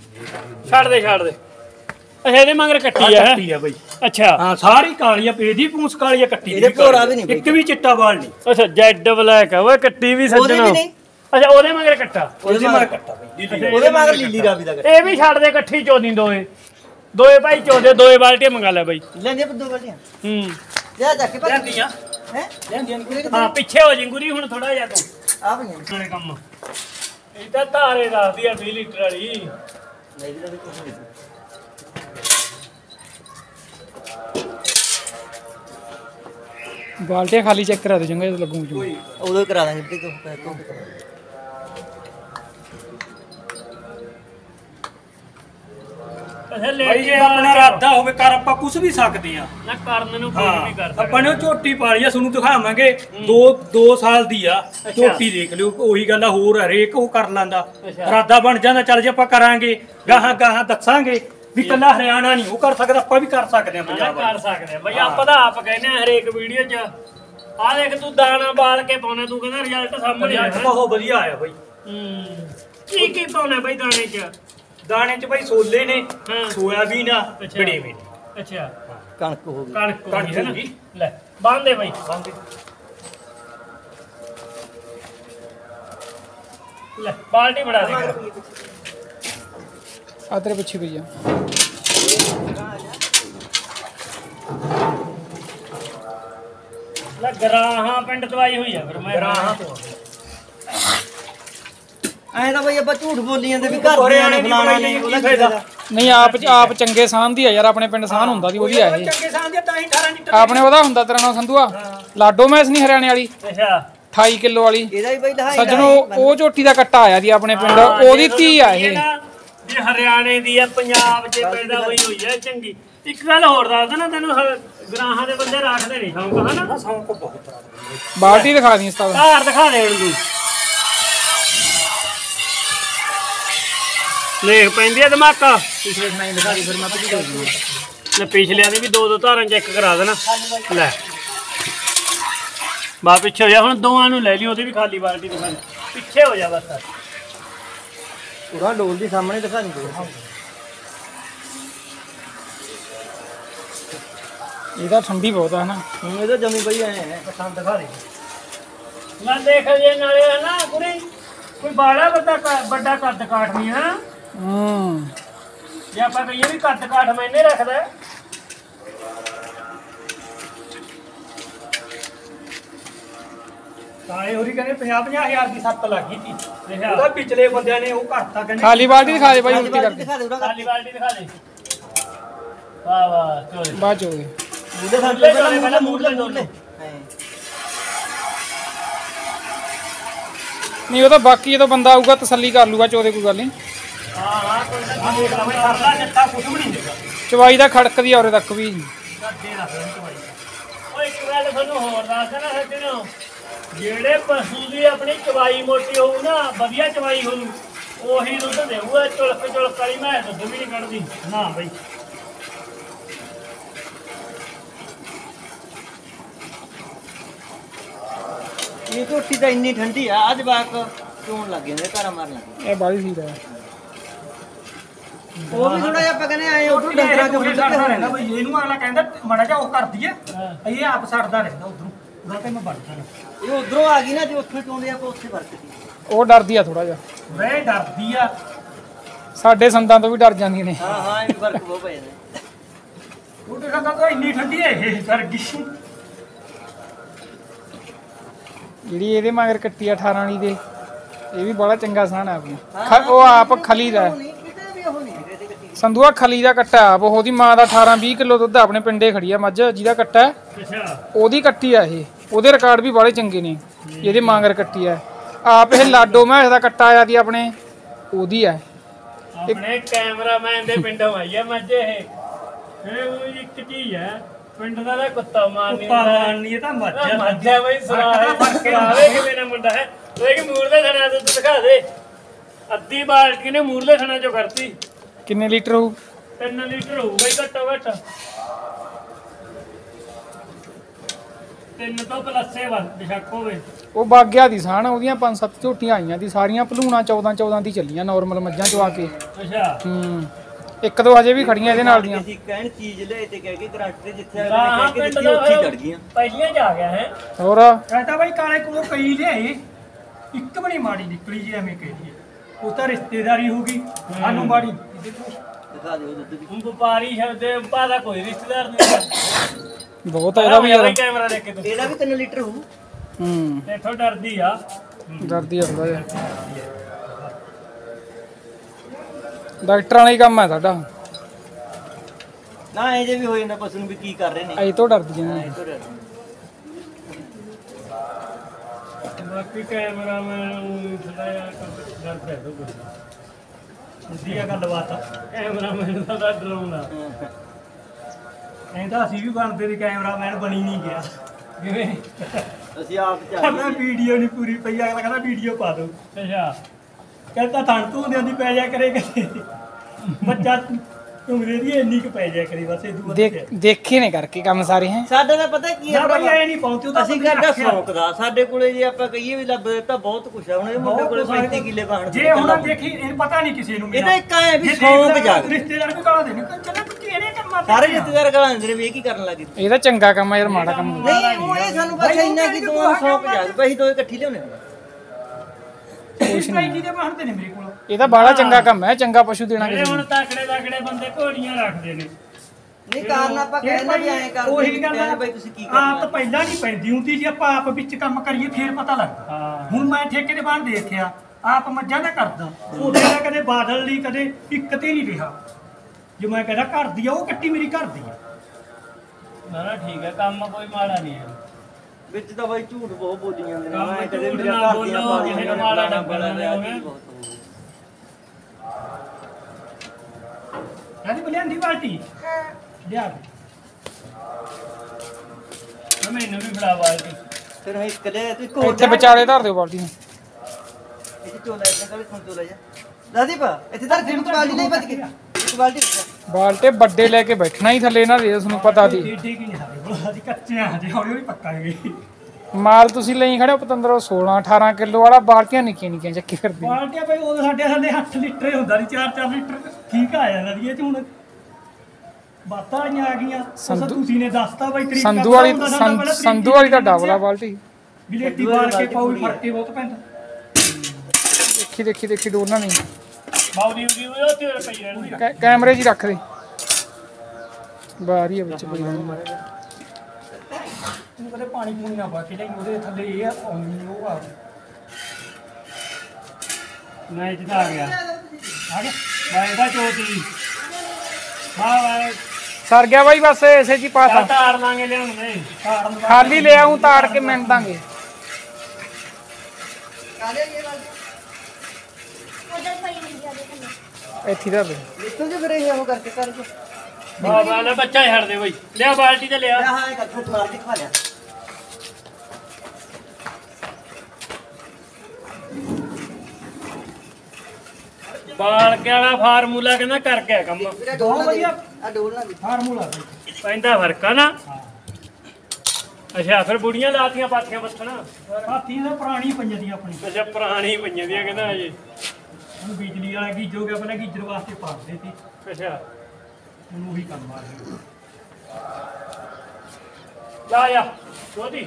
ਛੱਡ ਦੇ ਛੱਡ ਦੇ ਅੱਛਾ ਇਹਦੇ ਮਗਰ ਕੱਟੀ ਆ ਕੱਟੀ ਆ ਬਈ ਅੱਛਾ ਹਾਂ ਸਾਰੀ ਕਾਲੀਆਂ ਪੇਦੀ ਪੂੰਛ ਕਾਲੀਆਂ ਕੱਟੀ ਇਹਦੇ ਭੋਰਾ ਵੀ ਨਹੀਂ ਬਈ। ਇੱਕ ਵੀ ਚਿੱਟਾ ਵਾਲ ਨਹੀਂ ਅੱਛਾ ਜੈਡ ਬਲੈਕ ਆ ਓਏ ਕੱਟੀ ਵੀ ਉਹਦੇ ਸੱਜਣਾ ਵੀ ਨਹੀਂ। ਅੱਛਾ ਉਹਦੇ ਮਗਰ ਕੱਟਾ ਉਹਦੇ ਮਾਰ ਕੱਟਾ ਬਈ ਉਹਦੇ ਮਗਰ ਲੀਲੀ ਰਾਵੀ ਦਾ ਇਹ ਵੀ ਛੱਡ ਦੇ ਇਕੱਠੀ ਚੋਦੀ ਦੋਏ ਦੋਏ ਭਾਈ ਚੋਦੇ ਦੋਏ ਬਾਲਟੀਆਂ ਮੰਗਾ ਲੈ ਬਾਈ ਲੈਂਦੇ ਦੋ ਵਾਲੀਆਂ ਹੂੰ ਜਾ ਜਾ ਕੇ ਪਾ ਲੈਂਦੀਆਂ ਹੈ ਲੈਂਦੀਆਂ ਹਾਂ ਪਿੱਛੇ ਹੋ ਜਿੰਗੂਰੀ ਹੁਣ ਥੋੜਾ ਜਿਹਾ ਤੂੰ ਆ ਭਈਆਂ ਨਾਲੇ ਕੰਮ ਇਹ ਤਾਂ ਧਾਰੇ ਦੱਸਦੀ ਆ ਵੀਹ ਲੀਟਰ ਵਾਲੀ ਨਹੀਂ ਵੀ ਤਾਂ ਕੁਝ ਨਹੀਂ ਬਾਲਟੀਆਂ ਖਾਲੀ ਚੈੱਕ ਕਰਾ ਦੇ ਚੰਗਾ ਜਦ ਲੱਗੂ ਜੀ ਉਦੋਂ ਕਰਾ ਦਾਂਗੇ ਤੇ ਤੂੰ ਤੂੰ ਅੱਛਾ ਲੈ ਭਾਈ ਜੇ ਆਪਣਾ ਇਰਾਦਾ ਹੋਵੇ ਕਰ ਆਪਾਂ ਕੁਝ ਵੀ ਸਕਦੇ ਆ ਨਾ ਕਰਨ ਨੂੰ ਕੁਝ ਵੀ ਕਰ ਹਾਂ ਸਕਦਾ ਆਪਾਂ ਨੇ ਉਹ ਝੋਟੀ ਪਾਲੀ ਆ ਤੁਹਾਨੂੰ ਦਿਖਾਵਾਂਗੇ ਦੋ ਦੋ ਸਾਲ ਦੀ ਆ ਝੋਟੀ ਦੇਖ ਲਿਓ ਉਹੀ ਗੱਲ ਆ ਹੋਰ ਹਰੇਕ ਉਹ ਕਰ ਲੈਂਦਾ ਅੱਛਾ। ਇਰਾਦਾ ਬਣ ਜਾਂਦਾ ਚੱਲ ਜੇ ਆਪਾਂ ਕਰਾਂਗੇ ਗਾਹਾਂ ਗਾਹਾਂ ਦੱਸਾਂਗੇ ਵੀ ਕੱਲਾ ਹਰਿਆਣਾ ਨਹੀਂ ਉਹ ਕਰ ਸਕਦਾ ਆਪਾਂ ਵੀ ਕਰ ਸਕਦੇ ਆ ਨਾ ਪੰਜਾਬ ਕਰ ਸਕਦੇ ਆ ਬਈ ਆਪਾਂ ਤਾਂ ਆਪ ਕਹਿੰਦੇ ਆ ਹਰੇਕ ਵੀਡੀਓ 'ਚ ਆ ਦੇਖ ਤੂੰ ਦਾਣਾ ਬਾਲ ਕੇ ਪਾਉਣਾ ਤੂੰ ਕਹਿੰਦਾ ਰਿਜ਼ਲਟ ਸਾਹਮਣੇ ਆ ਰਿਜ਼ਲਟ ਬਹੁਤ ਵਧੀਆ ਆਇਆ ਬਾਈ ਹੂੰ ਕੀ ਕੀ ਪਾਉਣਾ ਬਈ ਦਾਣੇ 'ਚ ਦਾਣੇ 'ਚ ਬਾਈ ਛੋਲੇ ਨੇ ਹਾਂ। ਸੋਇਆਬੀਨ ਆ ਅੱਛਾ। ਬੜੇ ਵੀ ਨੇ ਅੱਛਾ ਕਣਕ ਹੋ ਗਈ ਕਣਕ ਹੋ ਕਣਕ ਗਈ ਹੈ ਨਾ? ਹੋ ਗਈ। ਲੈ ਬੰਨ ਦੇ ਬਈ ਲੈ ਬਾਲਟੀ ਬਣਾ ਦੇ ਆ ਤੇਰੇ ਪਿੱਛੇ ਪਈ ਆ ਲੈ ਗਰਾਹਾਂ ਪਿੰਡ ਤੋਂ ਆਈ ਹੋਈ ਆ ਫਿਰ ਮੈਂ ਗਰਾਹਾਂ ਤੋਂ ਐਂ ਤਾਂ ਬਈ ਆਪਾਂ ਝੂਠ ਬੋਲੀ ਜਾਂਦੇ ਵੀ ਘਰ ਦੇ ਆਣੇ ਫਲਾਣਾ ਨੇ ਉਹਦਾ ਕੀ ਫਾਇਦਾ ਨਹੀਂ ਆਪ ਆਪ ਚੰਗੇ ਸਾਨ ਦੀ ਆ ਯਾਰ ਆਪਣੇ ਪਿੰਡ ਸਾਨ ਹੁੰਦਾ ਦੀ ਉਹਦੀ ਆ ਇਹ ਚੰਗੇ ਸਾਂ ਦੇ ਤਾਂ ਹੀ ਅਠਾਰਾਂ ਲੀਟਰ ਆਪਣੇ ਉਹਦਾ ਹੁੰਦਾ ਤੇਰਾ ਨਾਮ ਸੰਧੂਆ ਲਾਡੋ ਮੈਸ ਨਹੀਂ ਹਰਿਆਣੇ ਵਾਲੀ ਅੱਛਾ ਅਠਾਈ ਕਿਲੋ ਵਾਲੀ ਇਹਦਾ ਵੀ ਬਈ ਲਹਾਈ ਸੱਜਣੋ ਉਹ ਝੋਟੀ ਦਾ ਕੱਟਾ ਆਇਆ ਦੀ ਆਪਣੇ ਪਿੰਡ ਉਹਦੀ ਧੀ ਆ ਇਹ ਵੀ ਹਰਿਆਣੇ ਦੀ ਆ ਪੰਜਾਬ 'ਚ ਪੈਦਾ ਹੋਈ ਹੋਈ ਆ ਚੰਗੀ ਇੱਕ ਗੱਲ ਹੋਰ ਦੱਸਦਾ ਨਾ ਤੈਨੂੰ ਹ- ਗਰਾਹਾਂ ਦੇ ਬੰਦੇ ਰੱਖਦੇ ਨਹੀਂ ਸ਼ੌਂਕ ਹਨਾ ਸੌਂਕ ਬਹੁਤ ਬਾਲਟੀ ਦਿਖਾ ਦੀ ਸਤਾ ਘਰ ਦਿਖਾ ਦੇ ਹੁਣ ਤੂੰ ਲੇਖ ਪੈਂਦੀ ਆ ਧਮਾਕਾ ਪਿਛਲੇ ਸੁਣਾਈ ਦਿਖਾ ਦੀ ਫਿਰ ਮੈਂ ਪਿੱਛੇ ਹੋ ਜੂਗਾ ਲੈ ਪਿਛਲਿਆਂ ਦੀ ਵੀ ਦੋ ਦੋ ਧਾਰਾਂ ਚੈੱਕ ਕਰਾ ਦੇਣਾ ਲੈ ਬਾ ਪਿੱਛੇ ਹੋ ਜਾ ਹੁਣ ਦੋਵਾਂ ਨੂੰ ਲੈ ਲਈ ਉਹਦੀ ਵੀ ਖਾਲੀ ਬਾਲਟੀ ਦਿਖਾ ਦੇ ਪਿੱਛੇ ਹੋ ਜਾ ਬਸ ਪੂਰਾ ਡੋਲ ਦੀ ਸਾਹਮਣੇ ਦਿਖਾ ਨਹੀਂ ਕੋਈ ਇਹਦਾ ਠੰਡੀ ਬਹੁਤ ਆ ਨਾ। ਇਹ ਤਾਂ ਜਮੀ ਬਈ ਆਏ ਹੈ ਪਸੰਦ ਦਿਖਾ ਦੇ ਮੈਂ ਦੇਖ ਜੇ ਨਾਲੇ ਹੈ ਨਾ ਕੁੜੀ ਕੋਈ ਬਾੜਾ ਵੱਡਾ ਕ- ਵੱਡਾ ਕੱਦ ਕਾਠ ਨਹੀਂ ਹੈ ਹੂੰ ਜੇ ਆਪਾਂ ਕਹੀਏ ਵੀ ਕੱਦ ਕਾਠ ਮੈਨੇ ਰੱਖਦਾ ਹੈ। ਕਾਲੇ ਹੋਰੀ ਕਹਿੰਦੇ ਪੰਜਾਹ ਪੰਜਾਹ ਹਜ਼ਾਰ ਦੀ ਸੱਤ ਲੱਗ ਗਈ ਸੀ ਦੇਖਿਆ ਉਹਦਾ ਪਿਛਲੇ ਬੰਦਿਆਂ ਨੇ ਉਹ ਘਟਤਾ ਕਹਿੰਦੇ ਖਾਲੀ ਬਾਲਟੀ ਦਿਖਾ ਦੇ ਬਾਈ ਉਲਟੀ ਕਰਕੇ। ਦਿਖਾ ਦੇ ਉਹਦਾ ਖਾਲੀ ਬਾਲਟੀ ਦਿਖਾ ਦੇ ਵਾਹ ਵਾਹ ਚੋਲੇ ਬਾਅਦ ਚ ਹੋ ਗਏ। ਉਹਦੇ ਸਾਡੇ ਪਹਿਲਾਂ ਪਹਿਲਾਂ ਮੂਰਲੇ ਮੂਰਲੇ ਨਹੀਂ ਉਹ ਤਾਂ ਬਾਕੀ ਜਦੋਂ ਬੰਦਾ ਆਊਗਾ ਤਸੱਲੀ ਕਰ ਲੂਗਾ ਚੋਦੇ ਕੋਈ ਗੱਲ ਨਹੀਂ। ਹਾਂ ਹਾਂ ਕੋਈ ਨਾ ਦੇਖ ਲਾ ਬਈ ਸਰਦਾ ਜੱਟਾ ਕੁਝ ਵੀ ਨਹੀਂ ਹੈਗਾ ਚਵਾਈ ਦਾ ਖੜਕਦੀ ਆ ਉਰੇ ਤੱਕ ਵੀ। ਕਰਦੇ ਰੱਖ ਦੇ ਚਵਾਈ ਓਏ ਇੱਕ ਗੱਲ ਤੁਹਾਨੂੰ ਹੋਰ ਦੱਸ ਨਾ ਸੱਜਣੋ ਜਿਹੜੇ ਪਸ਼ੂ ਦੀ ਆਪਣੀ ਚਵਾਈ ਮੋਟੀ ਹੋਊ ਨਾ ਵਧੀਆ ਚਵਾਈ ਹੋਊ ਉਹੀ ਦੁੱਧ ਦੇਊਗਾ ਚੁਲਕ ਚੁਲਕ ਵਾਲੀ ਮੈਂ ਦੁੱਧ ਵੀ ਨਹੀਂ ਕੱਢਦੀ ਨਾ ਬਈ ਇਹ ਝੋਟੀ ਤਾਂ ਇੰਨੀ ਠੰਡੀ ਆ ਅੱਜ ਬਾਕ ਚੋਣ ਲੱਗ ਜਾਂਦੇ ਘਰਾਂ ਮਾਰਨ ਲੱਗ ਇਹ ਬਾਲੀ ਠੀਕ ਹੈ। ਉਹ ਵੀ ਥੋੜਾ ਜਿਹਾ ਆਪਾਂ ਕਹਿੰਦੇ ਆਏ ਉਧਰ ਡੰਗਰਾਂ ਚੋਂ ਪੂਰੇ ਫੁੱਟ ਸੜਦਾ ਕੇ ਰਹਿੰਦਾ ਬਈ ਇਹਨੂੰ ਅਗਲਾ ਕਹਿੰਦਾ ਮੜਾ ਜਾ ਉਹ ਕਰਦੀ ਹੈ ਇਹ ਆਪ ਸੜਦਾ ਰਹਿੰਦਾ ਉਧਰੋਂ ਉਹਦਾ ਤੇ ਮੈਂ ਵੜਦਾ ਇਹ ਉਧਰੋਂ ਆ ਗਈ ਨਾ ਜੇ ਉੱਥੇ ਚੋਂਦੇ ਆਪਾਂ ਉੱਥੇ ਵਰਤਦੀ ਉਹ ਡਰਦੀ ਆ ਥੋੜਾ ਜਿਹਾ। ਵੇ ਡਰਦੀ ਆ ਸਾਡੇ ਸੰਦਾਂ ਤੋਂ ਵੀ ਡਰ ਜਾਂਦੀਆਂ ਨੇ। ਹਾਂ ਹਾਂ ਇਹ ਫਰਕ ਬਹੁਤ ਪੈ ਜਾਂਦਾ ਉਹ ਤੇ ਕਹਿੰਦਾ ਤਾਂ ਇੰਨੀ ਠੰਡੀ ਹੈ ਇਹ ਸਰ ਗਈ ਜਿਹੜੀ ਇਹਦੇ ਮਗਰ ਕੱਟੀ ਆ ਅਠਾਰਾਂ ਵਾਲੀ ਦੇ ਇਹ ਵੀ ਬੜਾ ਚੰਗਾ ਸਾਨ ਆ ਆਪਣੀ ਖ- ਉਹ ਆਪ ਖਲੀ ਦਾ ਹੈ। ਨਹੀਂ ਕਿਤੇ ਵੀ ਉਹ ਨਹੀਂ ਹੈਗੇ ਇਹਦੇ ਕੱਟੀ ਸੰਧੂਆ ਖਲੀ ਦਾ ਕੱਟਾ ਆਪ ਉਹਦੀ ਮਾਂ ਦਾ ਅਠਾਰਾਂ ਵੀਹ ਕਿਲੋ ਦੁੱਧ ਆਪਣੇ ਪਿੰਡੇ ਖੜੀ ਆ ਮੱਝ ਜਿਹਦਾ ਕੱਟਾ ਹੈ, ਅੱਛਾ ਉਹਦੀ ਕੱਟੀ ਆ ਇਹ। ਉਹਦੇ ਰਿਕਾਰਡ ਵੀ ਬੜੇ ਚੰਗੇ ਨੇ ਇਹਦੇ ਮਾਂਗਰ ਕੱਟੀ ਆ ਆਪ। ਇਹ ਲਾਡੋ ਮੈਂ ਦਾ ਕੱਟਾ ਆਇਆ ਦੀ ਆਪਣੇ ਉਹਦੀ ਆ। ਆਪਣੇ ਕੈਮਰਾਮੈਨ ਦੇ ਪਿੰਡੋਂ ਆਈ ਆ ਮੱਝ ਇਹ ਇਹ ਉਹ ਇੱਕ ਚੀਜ਼ ਹੈ ਪਿੰਡ ਦਾ ਤਾਂ ਕੁੱਤਾ ਮਾਰਨੀ ਕੁੱਤਾ ਮਾਰਨੀ ਇਹ ਤਾਂ ਮੱਝ ਆ। ਮੱਝ ਹੈ ਬਈ ਸਰਾਵੇ ਕਿਵੇਂ ਨਾ ਮੁੰਡਾ ਹੈ ਉਹ ਕਿ ਮੂਰਲੇ ਥਣਾ ਦੁੱਧ ਦਿਖਾ ਦੇ ਅੱਧੀ ਬਾਲਟੀ ਨੇ ਮੂਰਲੇ ਥਣਾ ਚੋਂ ਕਰਤੀ ਕਿੰਨੇ ਲੀਟਰ ਹੋਊ? ਤਿੰਨ ਲੀਟਰ ਹੋਊਗਾ ਹੀ ਘੱਟੋ ਘੱਟ ਤਿੰਨ ਤੋਂ ਪਲੱਸੇ ਵੱਧ ਬੇਸ਼ੱਕ ਹੋਵੇ। ਉਹ ਬਾਗਿਆ ਦੀ ਸਾਨ ਉਹਦੀਆਂ ਪੰਜ ਸੱਤ ਝੋਟੀਆਂ ਆਈਆਂ ਦੀ ਸਾਰੀਆਂ ਭਲੂਣਾ ਚੌਦਾਂ ਚੌਦਾਂ ਦੀ ਚੱਲੀਆਂ ਨਾਰਮਲ ਮੱਝਾਂ ਚੋਂ ਆ ਕੇ। ਅੱਛਾ ਹੂੰ ਇੱਕ ਦੋ ਹਜੇ ਵੀ ਖੜੀਆਂ ਇਹਦੇ ਨਾਲ ਦੀਆਂ। ਅਸੀਂ ਕਹਿਣ ਚੀਜ਼ ਲੈ ਤੇ ਕਹਿ ਕੇ ਗਰੰਟ ਤੇ ਜਿੱਥੇ ਹਾਂ ਅਗਲੇ ਨੇ ਕਹਿ ਪਿੰਡ ਕੇ ਦਾ ਦਿੱਤੀ ਉੱਥੇ ਚੜ ਗਈਆਂ ਪਹਿਲੀਆਂ ਜਾ ਗਿਆ ਹੈ ਹੋਰ ਕਹਿੰਦਾ ਬਾਈ ਕਾਲੇ ਕੋਲੋਂ ਕਈ ਲਿਆਏ ਇੱਕ ਬਣੀ ਮਾੜੀ ਨਿਕਲੀ ਜੀ ਐਵੇਂ ਕਹਿ ਦਈਏ ਉਹ ਤਾਂ ਰਿਸ਼ਤੇਦਾਰੀ ਹੋਊਗੀ ਸਾਨੂੰ ਮਾੜੀ ਦਿਖਾ ਦਿਓ ਦੁੱਧ ਵੀ ਹੁਣ ਵਪਾਰੀ ਸ਼ਬਦ ਦੇ ਪਾ ਦਾ ਕੋਈ ਰਿਸ਼ਤੇਦਾਰ ਨਹੀਂ ਬਹੁਤ ਆ ਇਹਦਾ ਵੀ ਯਾਰ। ਕੈਮਰਾ ਦੇਖ ਕੇ ਤੂੰ ਇਹਦਾ ਵੀ ਤਿੰਨ ਲੀਟਰ ਹੋਊ ਹੂੰ ਇੱਥੋਂ ਡਰਦੀ ਆ ਡਰਦੀ ਆ ਥੋੜਾ ਜਿਹਾ। ਡਾਕਟਰਾਂ ਵਾਲਾ ਹੀ ਕੰਮ ਹੈ ਸਾਡਾ। ਨਾ ਇਹ ਜੇ ਵੀ ਹੋ ਜਾਂਦਾ ਪਸ਼ੂ ਨੂੰ ਵੀ ਕੀ ਕਰ ਰਹੇ ਨੇ ਅਜੇ ਤੋਂ ਡਰਦੀਆਂ ਨੇ। ਇਹ ਤੋਂ ਡਰਦੇ। ਬਾਕੀ ਕੈਮਰਾਮੈਨ ਥੋੜਾ ਜਿਹਾ ਡਰ ਪੈ ਦੋ ਕੁਝ ਸਿੱਧੀ ਆ ਗੱਲਬਾਤ ਕੈਮਰਾਮੈਨ ਦਾ ਤਾਂ ਡਰਾਉਂਦਾ ਕਹਿੰਦਾ ਅਸੀਂ ਵੀ ਬਣਦੇ ਦੀ ਕੈਮਰਾਮੈਨ ਬਣੀ ਨਹੀਂ ਗਿਆ ਕਿਵੇਂ ਅਸੀਂ ਆਪ ਕਹਿੰਦਾ ਚਾਹੀਏ ਵੀਡੀਓ ਨਹੀਂ ਪੂਰੀ ਪਈ ਅਗਲਾ ਕਹਿੰਦਾ ਵੀਡੀਓ ਪਾ ਦਿਓ ਅੱਛਾ ਕਹਿੰਦਾ ਥਣ ਧੂੰਦਿਆਂ ਦੀ ਪੈ ਜਾ ਕਰੇ ਕਦੇ ਬੱਚਾ ਝੁੰਗਰੇ ਦੀ ਇੰਨੀ ਕੁ ਪੈ ਜਾ ਕਰੇ ਬਸ ਇਹ ਦੂਆ ਦੇਖ ਦੇਖੇ ਨੇ ਕਰਕੇ ਕੰਮ ਸਾਰੇ ਹੈ। ਸਾਡਾ ਤਾਂ ਪਤਾ ਕੀ ਹੈ ਨਾ ਭਾਈ ਭਰਾਵਾ? ਐ ਨਹੀਂ ਪਹੁੰਚੀ ਉਹ ਤਾਂ ਅਸੀਂ ਬੰਦੇ ਕਰਦਾ ਰੱਖਿਆ। ਸ਼ੌਕ ਦਾ ਸਾਡੇ ਕੋਲੇ ਜੇ ਆਪਾਂ ਕਹੀਏ ਵੀ ਲੱਭ ਦਿੱਤਾ ਬਹੁਤ ਕੁਛ ਆ ਹੁਣ ਇਹ ਮੁੰਡੇ ਕੋਲੇ ਬਹੁਤ ਪੈਂਤੀ ਕਿੱਲੇ ਬਾਣ ਜੇ ਹੁਣ ਦੇਖੀ ਇਹਨੂੰ ਪਤਾ ਨਹੀਂ ਕਿਸੇ ਨੂੰ ਇਹ ਤਾਂ ਇੱਕ ਐ ਵੀ ਜੇ ਸ਼ੌਕ ਦੇਖਦਾ ਜਾਗ ਰਿਸ਼ਤੇਦਾਰ ਵੀ ਕਾਲਾ ਦੇਣੇ ਚੱਲ ਤੂੰ ਕਿਹੜੇ ਕੰਮਾਂ ਤੇ ਸਾਰੇ ਪਿਆ? ਰਿਸ਼ਤੇਦਾਰ ਗਾਲਾਂ ਦਿੰਦੇ ਨੇ ਵੀ ਇਹ ਕੀ ਕਰਨ ਲੱਗੇ ਇਹਦਾ ਚੰਗਾ ਕੰਮ ਆ ਯਾਰ ਮਾੜਾ ਕੰਮ ਨਹੀਂ। ਨਹੀਂ ਉਹ ਇਹ ਸਾਨੂੰ ਬਸ ਇੰਨਾ ਕਿ ਦੋਵਾਂ ਨੂੰ ਸ਼ੌਕ ਜਾਗ ਪਈ ਦੋ ਇਕੱਠੀ ਲਿਆਉਣੇ ਕੁਛ ਨਹੀਂ ਜਿਹਦੇ ਬਣਦੇ ਨੇ ਮੇਰੇ ਕੋਲ ਇਹਦਾ ਬਾਲਾ ਚੰਗਾ ਕੰਮ ਹੈ ਚੰਗਾ ਪਸ਼ੂ ਦੇਣਾ ਜਿਹੜੇ ਕਿਸੇ ਹੁਣ ਨੂੰ। ਤਾਕੜੇ ਤਾਕੜੇ ਬੰਦੇ ਘੋੜੀਆਂ ਰੱਖਦੇ ਨੇ ਨਹੀਂ ਕਾਰਨ ਆਪਾਂ ਕਹਿੰਦੇ ਵੀ ਐਂ ਕਰਦੇ ਉਹੀ ਗੱਲ ਆ ਬਾਈ ਤੁਸੀਂ ਕੀ ਆਪ ਕਰਨਾ ਤਾਂ ਪਹਿਲਾਂ ਨਹੀਂ ਪੈਂਦੀ ਹੁੰਦੀ ਜੀ ਆਪਾਂ ਆਪ ਵਿੱਚ ਕੰਮ ਕਰੀਏ ਫੇਰ ਪਤਾ ਲੱਗਦਾ ਹਾਂ ਹੁਣ ਮੈਂ ਠੇਕੇ ਦੇ ਬਾਹਰ ਦੇਖਿਆ ਆਪ ਮੱਝਾਂ ਦਾ ਕਰਦਾ ਉਹਦੇ ਦਾ ਕਦੇ ਬਾਦਲ ਨਹੀਂ ਕਦੇ ਇੱਕ ਤੇ ਨਹੀਂ ਰਿਹਾ ਜੋ ਮੈਂ ਕਹਿੰਦਾ ਘਰ ਦੀ ਆ ਉਹ ਕੱਟੀ ਮੇਰੀ ਘਰ ਦੀ ਆ ਨਾ ਨਾ ਠੀਕ ਹੈ ਕੰਮ ਕੋਈ ਮਾੜਾ ਨਹੀਂ ਹੈ ਵਿੱਚ ਤਾਂ ਬਾਈ ਝੂਠ ਬਹੁਤ ਬੋਲੀ ਜਾਂਦੇ ਨੇ ਕੰਮ ਮੈਂ ਕਦੇ ਝੂਠ ਮੇਰੇ ਨਾ ਘਰ ਦੀਆਂ ਬੋਲੋ, ਕਿਸੇ ਨੂੰ ਮਾੜਾ ਨਾ ਬੋਲੋ, ਕਹਿੰਦੀ ਬਲਿਆਂ ਦੀ ਬਾਲਟੀ ਲਿਆ ਦੇ। ਮੈਂ ਮੈਨੂੰ ਵੀ ਫੜਾ ਬਾਲਟੀ ਫਿਰ ਮੈਂ ਇੱਕ ਲੈ ਤੂੰ ਇੱਕ ਹੋਰ ਇੱਥੇ ਵਿਚਾਲੇ ਧਰ ਦਿਓ ਬਾਲਟੀ ਨੂੰ। ਇੱਥੇ ਚੋਲਾ ਇੱਥੇ ਕੱਲ ਖੁੰ ਚੋਲਾ ਜਾ ਦਾਦੀਪ ਇੱਥੇ ਧਰ ਦੇ ਤੂੰ ਬਾਲਟੀ ਨਹੀਂ ਬਚ ਕੇ ਇੱਕ ਬਾਲਟੀ ਵਿੱਚ ਬਾਲਟੇ ਵੱਡੇ ਲੈ ਕੇ ਬੈਠਣਾ ਹੀ ਥੱਲੇ ਇਹਨਾਂ ਦੇ ਤੁਹਾਨੂੰ ਪਤਾ ਸੀ। ਏਡੇ ਕੀ ਨਹੀਂ ਸਾਡੇ ਕੋਲ ਅਸੀਂ ਕੱਚੇ ਆ ਹਜੇ ਹੌਲੀ ਹੌਲੀ ਪੱਕਾਂਗੇ ਮਾਲ ਤੁਸੀਂ ਲਈ ਖੜੇ ਹੋ ਪਤੰਦਰੋਂ ਸੋਲਾਂ ਅਠਾਰਾਂ ਕਿਲੋ ਵਾਲਾ ਬਾਲਟੀਆਂ ਨਿੱਕੀਆਂ ਨਿੱਕੀਆਂ ਚੱਕੀ ਫਿਰਦੀ। ਬਾਲਟੀਆਂ ਭਾਈ ਉਦੋਂ ਸਾਡੇ ਥੱਲੇ ਅੱਠ ਲੀਟਰ ਹੀ ਹੁੰਦਾ ਸੀ ਚਾਰ ਚਾਰ ਲੀਟਰ ਠੀਕ ਆ ਜਾਂਦਾ ਸੀ ਇਹ ਚ ਹੁਣ ਬਾਤਾਂ ਆਈਆਂ ਆ ਗਈਆਂ ਉਸ ਸੰਧੂ- ਤੁਸੀਂ ਨੇ ਦੱਸਤਾ ਬਾਈ ਤਰੀਕਾ ਸੰਧੂ ਵਾਲੀ ਬਣਾਉਣ ਦਾ ਸਾਡਾ ਪਹਿਲਾਂ ਤਰੀਕਾ ਸੰਧੂ ਵਾਲੀ ਦਾ ਡਬਲ ਆ ਬਾਲਟੀ ਬਿਲੇਤੀ ਬਾਲ ਕੇ ਪਾਉ ਫਰਕ ਕੇ ਬਹੁਤ ਪੈਂਦਾ ਦੇਖੀ ਦੇਖੀ ਦੇਖੀ ਡੋਲਣਾ ਨਹੀਂ ਬਾਉਦੀ ਉਦੀ ਉਹ ਤੇ ਪਈ ਰਹਿਣੀ ਕੈ- ਕੈਮਰੇ 'ਚ ਹੀ ਰੱਖ ਦੇ ਬਾਹਰ ਹੀ ਆ ਵਿੱਚ ਪਈ ਹੋਣੀ। ਇਹਨੂੰ ਕਦੇ ਪਾਣੀ ਪੂਣੀ ਨਾ ਪਾ ਕੇ ਜਾਈ ਉਹਦੇ ਥੱਲੇ ਇਹ ਆ ਆਉਣੀ ਉਹ ਆ ਨਹੀਂ ਜਿੱਦਾਂ ਆ ਗਿਆ ਆ ਗਿਆ ਬਾਈ ਦਾ ਚੋਤੀ ਵਾਹ ਵਾਹ ਸਰ ਗਿਆ ਬਾਈ ਬਸ ਇਸੇ 'ਚ ਹੀ ਪਾਤਾ ਤਾਰ ਲਾਂਗੇ ਲਿਆਉਣ ਦੇ ਕਾਰਨ ਦਾ ਖਾਲੀ ਲੈ ਆਉਂ ਤਾੜ ਕੇ ਮਿੰਟ ਦਾਂਗੇ ਕਾਲੇ ਇਹ ਬਾਲਟੀ ਇੱਥੇ ਦਾ ਦੇ ਲਿਖੋ ਜੀ ਫਿਰ ਇਹ ਉਹ ਕਰਕੇ ਕਰਕੇ ਵਾਹ ਵਾਹ ਲੈ ਬੱਚਾ ਹੀ ਹਟ ਦੇ ਬਈ ਲਿਆ ਬਾਲਟੀ ਤੇ ਲਿਆ ਹਾਂ ਇਹ ਕਰ ਫੁੱਟ ਮਾਰ ਕੇ ਖਾ ਲਿਆ ਬਾਲ ਕੇ ਵਾਲਾ ਫਾਰਮੂਲਾ ਕਹਿੰਦਾ ਕਰ ਗਿਆ ਕੰਮ ਵੀਰੇ ਬਹੁਤ ਡੋਲ ਵਧੀਆ। ਆ ਡੋਲ ਨਾ ਦੇ ਫਾਰਮੂਲਾ ਬਾਈ ਪੈਂਦਾ ਫਰਕ ਆ ਨਾ ਅੱਛਾ ਫਿਰ ਬੁੜੀਆਂ ਲਾਤੀਆਂ ਪਾਥੀਆਂ ਬੱਥਣਾ ਹਾਥੀ ਦਾ ਪੁਰਾਣੀ ਪਈਆਂ ਦੀ ਆਪਣੀ ਅੱਛਾ ਪੁਰਾਣੀ ਪਈਆਂ ਦੀਆਂ ਕਹਿੰਦਾ ਅਜੇ ਹੁਣ ਬਿਜਲੀ ਵਾਲਾ ਗੀਜੋ ਗਿਆ ਪਹਿਲਾਂ ਗੀਜਰ ਵਾਸਤੇ ਪਾਉਂਦੇ ਸੀ ਅੱਛਾ ਉਹਨੂੰ ਵੀ ਕੰਮ ਆ ਗਿਆ ਲਾ ਆ ਚੋਦੀ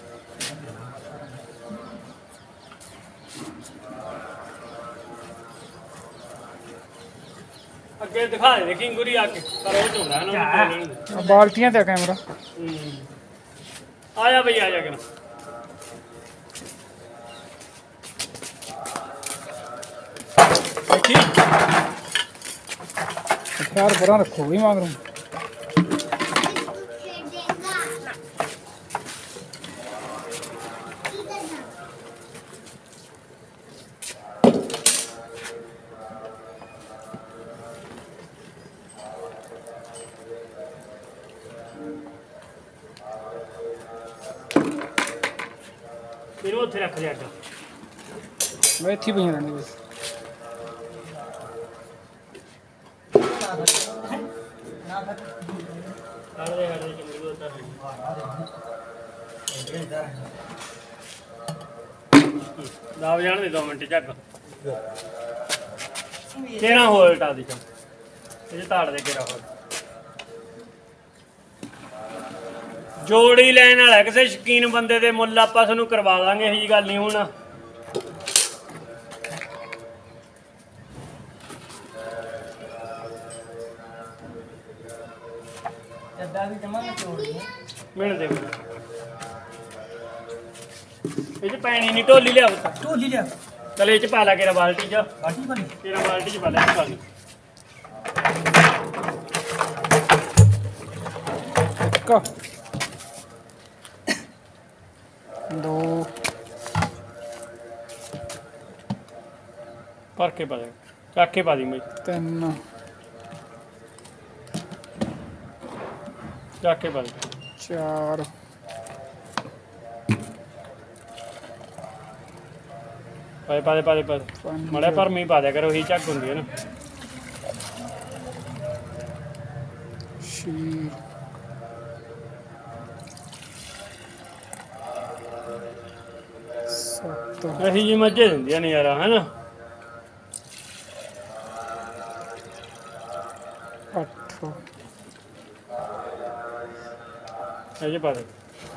ਅੱਗੇ ਦਿਖਾ ਦੇ ਕਿੰਗੂਰੀ ਆ ਕੇ ਪਰ ਉਹ ਝੋੜਾ ਨਾ ਉਹਨੂੰ ਬੋਲਣ ਦੇ। ਆਹ ਬਾਲਟੀਆਂ ਤੇ ਆ ਕੈਮਰਾ ਹੂੰ। ਆ ਜਾ ਬਈ ਆ ਜਾ ਕਰ ਦੇਖੀ ਹਥਿਆਰ ਬਰਾਂ ਰੱਖੋ ਵੀ ਮਗਰੋਂ ਇਹਨੂੰ ਉੱਥੇ ਰੱਖ ਦਿਆ ਕਰ ਮੈਂ ਇੱਥੇ ਹੀ ਪਈਆਂ ਰਹਿੰਦੀ ਬਸ ਕੱਢ ਦੇ ਕੱਢ ਦੇ ਚੰਗੀ ਉਹ ਤਾਂ ਲਾਵ ਜਾਣ ਦੇ ਦੋ ਮਿੰਟ ਚੱਕ ਕਿਹੜਾ ਹੋਲਟ ਆ ਦੀ ਚੱਲ ਇਹ ਤਾੜ ਦੇ ਕਿਹੜਾ ਹੋਲਟ ਜੋੜੀ ਲੈਣ ਵਾਲਾ ਕਿਸੇ ਸ਼ਕੀਨ ਬੰਦੇ ਦੇ ਮੁੱਲ ਆਪਾਂ ਤੁਹਾਨੂੰ ਕਰਵਾ ਦਾਂਗੇ ਇਹੀ ਗੱਲ ਨਹੀਂ ਹੁਣ ਜੱਦਾ ਵੀ ਜਮਾ ਨਾ ਤੋੜਨੀ ਮਿਲ ਦੇ ਇਹ ਚ ਪੈਣੀ ਨਹੀਂ ਢੋਲੀ ਲਿਆ ਪੁੱਤ ਢੋਲੀ ਲਿਆ ਚਲ ਇਹ ਚ ਪਾ ਲਾ ਕਿਹੜਾ ਬਾਲਟੀ ਚ ਬਾਟੀ ਭਰੀ ਕਿਹੜਾ ਬਾਲਟੀ ਚ ਪਾ ਲੈ ਪਾ ਲਈ ਇੱਕ ਦੋ ਭਰ ਕੇ ਪਾ ਦੇ ਚੱਕ ਕੇ ਪਾ ਦੀ ਮੈਂ ਤਿੰਨ ਚੱਕ ਕੇ ਪਾ ਦੇ ਚਾਰ ਪਾ ਦੇ ਪਾ ਦੇ ਪਾ ਦੇ ਪਾ ਦੇ ਪੰਜ ਮੜਿਆ ਪਰ ਮੀ ਪਾ ਦਿਆ ਕਰੋ ਇਹੀ ਝੱਗ ਹੁੰਦੀ ਹੈ ਨਾ ਛੇ ਸੱਤ ਇਹੀ ਜੀ ਮੱਝੇ ਦਿੰਦੀਆਂ ਨੇ ਯਾਰ ਹੈਨਾ ਅੱਠ ਇਹ ਜੇ ਪਾ ਦੇ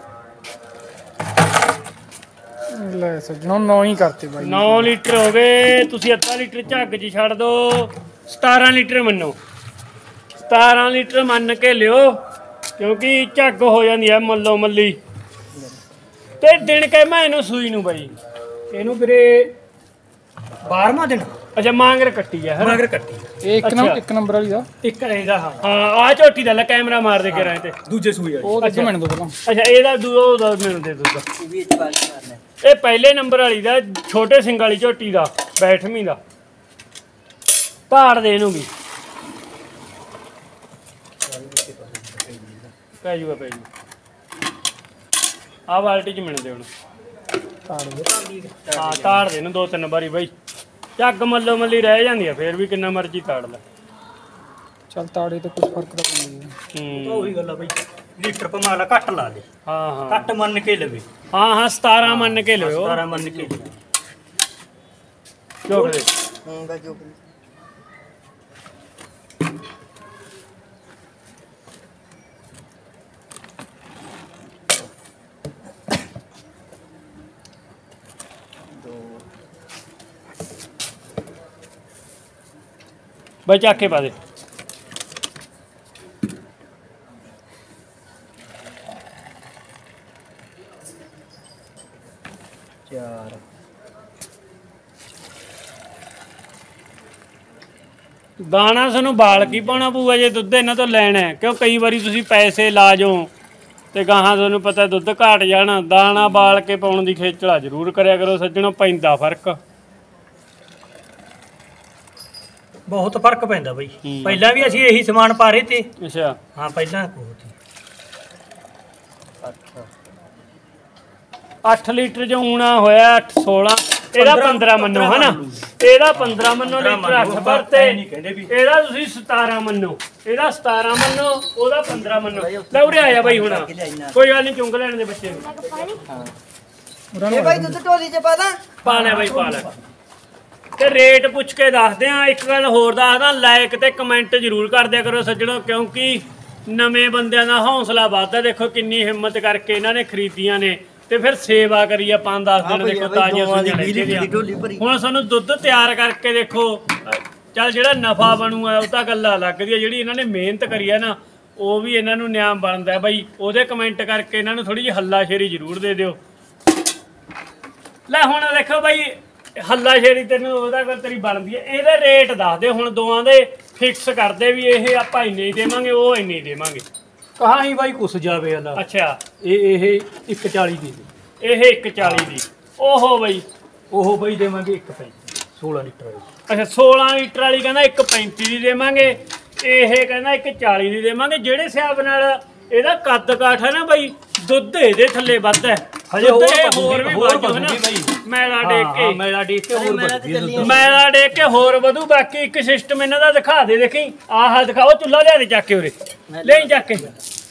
ਲੈ ਸੱਜਣੋ ਨੌ ਹੀ ਕਰਤੇ ਬਾਈ ਨੌ ਲੀਟਰ ਹੋ ਗਏ ਤੁਸੀਂ ਅੱਧਾ ਲੀਟਰ ਝੱਗ 'ਚ ਛੱਡ ਦਿਓ ਸਤਾਰਾਂ ਲੀਟਰ ਮੰਨੋ ਸਤਾਰਾਂ ਲੀਟਰ ਮੰਨ ਕੇ ਲਿਓ ਕਿਉਂਕਿ ਝੱਗ ਹੋ ਜਾਂਦੀ ਹੈ ਮੱਲੋ ਮੱਲੀ ਤੇ ਦਿਨ ਕਹਿ ਮੈਂ ਇਹਨੂੰ ਸੂਈ ਨੂੰ ਬਾਈ ਇਹਨੂੰ ਵੀਰੇ ਬਾਰਵਾਂ ਦਿਨ ਅੱਛਾ ਮਾਂਗਰ ਕੱਟੀ ਹੈ ਮਗਰ ਕੱਟੀ ਇਹ ਇੱਕ ਨੰਬਰ ਅੱਛਾ। ਇੱਕ ਨੰਬਰ ਵਾਲੀ ਦਾ ਇੱਕ ਇਹਦਾ ਹਾਂ ਹਾਂ ਆ ਝੋਟੀ ਦਾ ਲੈ ਕੈਮਰਾ ਮਾਰ ਦੇ ਕੇ ਰਾਂ ਤੇ ਦੂਜੇ ਸੂਈ ਵਾਲੀ ਉਹ ਦੱਸੋ ਮੈਨੂੰ ਦੋ ਪਹਿਲਾਂ ਅੱਛਾ ਇਹਦਾ ਦੂਆ ਦਾ ਮੈਨੂੰ ਦੇ ਦੂਗਾ ਇਹ ਵੀ ਇੱਥੇ ਬਾਲਟੀ ਮਾਰਨਾ ਇਹ ਪਹਿਲੇ ਨੰਬਰ ਵਾਲੀ ਦਾ ਛੋਟੇ ਸਿੰਘ ਵਾਲੀ ਝੋਟੀ ਦਾ ਬੈਠਵੀਂ ਦਾ ਧਾੜ ਦੇ ਇਹਨੂੰ ਵੀ ਪੈ ਜੂਗਾ ਪੈ ਜੂ ਆ ਬਾਲਟੀ ਚ ਮਿਣਦੇ ਹੁਣ ਤਾੜ ਦੇ ਹਾਂ ਤਾੜ ਦੇ ਇਹਨੂੰ ਦੋ ਤਿੰਨ ਵਾਰੀ ਬਈ ਝੱਗ ਮੱਲੋ ਮੱਲੀ ਰਹਿ ਜਾਂਦੀ ਆ ਫੇਰ ਵੀ ਕਿੰਨਾ ਮਰਜ਼ੀ ਤਾੜ ਲੈ ਚੱਲ ਤਾੜੇ ਤੇ ਕੁਝ ਫਰਕ ਤਾਂ ਪੈਂਦਾ ਨਹੀਂ ਹੂੰ ਉਹੀ ਗੱਲ ਆ ਬਈ ਲੀਟਰ ਪਮਾਲਾ ਘੱਟ ਲਾ ਦੇ ਹਾਂ ਹਾਂ ਘੱਟ ਮੰਨ ਕੇ ਲਵੇ ਹਾਂ ਹਾਂ ਸਤਾਰਾਂ ਮੰਨ ਕੇ ਲਿਓ ਸਾਰਾ ਮੰਨ ਕੇ ਚੋਕ ਦੇ ਹੂੰ ਬਾ ਜੋ ਬਾਈ ਚੱਕ ਕੇ ਪਾ ਦੇ। ਚਾਰ ਦਾਣਾ ਸਾਨੂੰ ਬਾਲ ਕੀ ਪਾਉਣਾ ਪਊਗਾ ਜੇ ਦੁੱਧ ਇਹਨਾਂ ਤੋਂ ਲੈਣਾ ਹੈ? ਕਿਉਂ ਕਈ ਵਾਰੀ ਤੁਸੀਂ ਪੈਸੇ ਲਾ ਜਾਓ ਤੇ ਗਾਹਾਂ ਤੁਹਾਨੂੰ ਪਤਾ ਦੁੱਧ ਘਾਟ ਜਾਣਾ। ਦਾਣਾ ਬਾਲ ਕੇ ਪਾਉਣ ਦੀ ਖੇਚਲਾ ਜ਼ਰੂਰ ਕਰਿਆ ਕਰੋ ਸੱਜਣੋ, ਪੈਂਦਾ ਫਰਕ। ਬਹੁਤ ਫਰਕ ਪੈਂਦਾ ਬਈ। ਪਹਿਲਾਂ ਵੀ ਅਸੀਂ ਇਹੀ ਸਮਾਨ ਪਾ ਰਹੇ ਤੇ। ਅੱਛਾ ਹਾਂ ਪਹਿਲਾਂ ਬਹੁਤ ਹੀ ਅੱਠ ਲੀਟਰ ਜੋ ਊਣਾ ਹੋਇਆ ਅੱਠ ਸੋਲਾਂ, ਇਹਦਾ ਪੰਦਰਾਂ ਮੰਨੋ ਹਨਾ, ਇਹਦਾ ਪੰਦਰਾਂ ਮੰਨੋ ਲੀਟਰ ਅੱਠ ਭਰਤੇ, ਇਹਦਾ ਤੁਸੀਂ ਸਤਾਰਾਂ ਮੰਨੋ, ਇਹਦਾ ਸਤਾਰਾਂ ਮੰਨੋ, ਉਹਦਾ ਪੰਦਰਾਂ ਮੰਨੋ। ਲੈ ਉਰੇ ਆਇਆ ਬਾਈ ਹੁਣ, ਕੋਈ ਗੱਲ ਨਹੀਂ ਚੁੰਗ ਲੈਣ ਦੇ ਬੱਚੇ ਨੂੰ। ਇਹ ਬਾਈ ਦੁੱਧ ਢੋਲੀ ਚ ਪਾ ਦਾਂ? ਪਾ ਲੈ ਬਾਈ ਪਾ ਲੈ। ਤੇ ਰੇਟ ਪੁੱਛ ਕੇ ਦੱਸਦੇ ਆ। ਇੱਕ ਗੱਲ ਹੋਰ ਦੱਸਦਾ, ਲਾਈਕ ਤੇ ਕਮੈਂਟ ਜ਼ਰੂਰ ਕਰ ਦਿਆ ਕਰੋ ਸੱਜਣੋ, ਕਿਉਂਕਿ ਨਵੇਂ ਬੰਦਿਆਂ ਦਾ ਹੌਸਲਾ ਵੱਧਦਾ। ਦੇਖੋ ਕਿੰਨੀ ਹਿੰਮਤ ਕਰਕੇ ਇਹਨਾਂ ਨੇ ਖਰੀਦੀਆਂ ਨੇ ਤੇ ਫਿਰ ਸੇਵਾ ਕਰੀ ਆ ਪੰਜ ਦਸ ਦਿਨ। ਦੇਖੋ ਤਾਜ਼ੀਆਂ ਸੂਈਆਂ ਲੈ ਹੁਣ ਸਾਨੂੰ ਦੁੱਧ ਤਿਆਰ ਕਰਕੇ ਦੇਖੋ। ਚੱਲ ਜਿਹੜਾ ਨਫਾ ਬਣੂਗਾ ਉਹ ਤਾਂ ਗੱਲ ਅਲੱਗ ਦੀ ਆ, ਜਿਹੜੀ ਇਹਨਾਂ ਨੇ ਮਿਹਨਤ ਕਰੀ ਆ ਨਾ ਉਹ ਵੀ ਇਹਨਾਂ ਨੂੰ ਨਿਆਮ ਬਣਦਾ ਬਾਈ। ਉਹਦੇ ਕਮੈਂਟ ਕਰਕੇ ਇਹਨਾਂ ਨੂੰ ਥੋੜੀ ਜਿਹੀ ਹੱਲਾਸ਼ੇਰੀ ਜ਼ਰੂਰ ਦੇ ਦਿਓ। ਲੈ ਹੁਣ ਦੇਖੋ ਬਾਈ ਹੱਲਾਸ਼ੇਰੀ ਤੈਨੂੰ ਉਹਦਾ ਗੱਲ ਤੇਰੀ ਬਣਦੀ ਹੈ। ਇਹਦੇ ਰੇਟ ਦੱਸ ਦੇ ਹੁਣ, ਦੋਵਾਂ ਦੇ ਫਿਕਸ ਕਰਦੇ ਵੀ ਇਹ ਆਪਾਂ ਇੰਨੇ ਹੀ ਦੇਵਾਂਗੇ, ਉਹ ਇੰਨੇ ਹੀ ਦੇਵਾਂਗੇ। ਕਹਾਂ ਹੀ ਬਾਈ ਕੁਛ ਜਾਵੇ ਅੱਲਾ। ਅੱਛਾ ਇਹ ਇਹ ਇੱਕ ਚਾਲੀ ਦੀ ਦੇ। ਇਹ ਇੱਕ ਚਾਲੀ ਦੀ। ਓਹੋ ਬਾਈ ਉਹ ਬਾਈ ਦੇਵਾਂਗੇ ਇੱਕ ਪੈਂਤੀ ਸੋਲਾਂ ਲੀਟਰ ਵਾਲੀ। ਅੱਛਾ ਸੋਲਾਂ ਲੀਟਰ ਵਾਲੀ ਕਹਿੰਦਾ ਇੱਕ ਪੈਂਤੀ ਦੀ ਦੇਵਾਂਗੇ, ਇਹ ਕਹਿੰਦਾ ਇੱਕ ਚਾਲੀ ਦੀ ਦੇਵਾਂਗੇ। ਜਿਹੜੇ ਹਿਸਾਬ ਨਾਲ ਇਹਦਾ ਕੱਦ ਕਾਠ ਹੈ ਨਾ ਬਾਈ, ਦੁੱਧ ਇਹਦੇ ਥੱਲੇ ਵੱਧ ਹੈ। ਹਜੇ ਹੋਰ ਹੋਰ ਵੀ ਵਾਜੂ ਹੈ ਨਾ, ਮੈਲਾ ਡੇਕ ਕੇ ਮੈਲਾ ਡੇਕ ਕੇ ਹੋਰ ਵਧੂਗੀ। ਮੈਲਾ ਡੇਕ ਕੇ ਹੋਰ ਵਧੂ। ਬਾਕੀ ਇੱਕ ਸਿਸਟਮ ਇਹਨਾਂ ਦਾ ਦਿਖਾ ਦੇ, ਦੇਖੀ ਆਹ ਦਿਖਾਓ ਚੁੱਲਾ ਲਿਆ ਦੇ ਚੱਕ ਕੇ ਉਰੇ ਲੈ ਚੱਕ ਕੇ।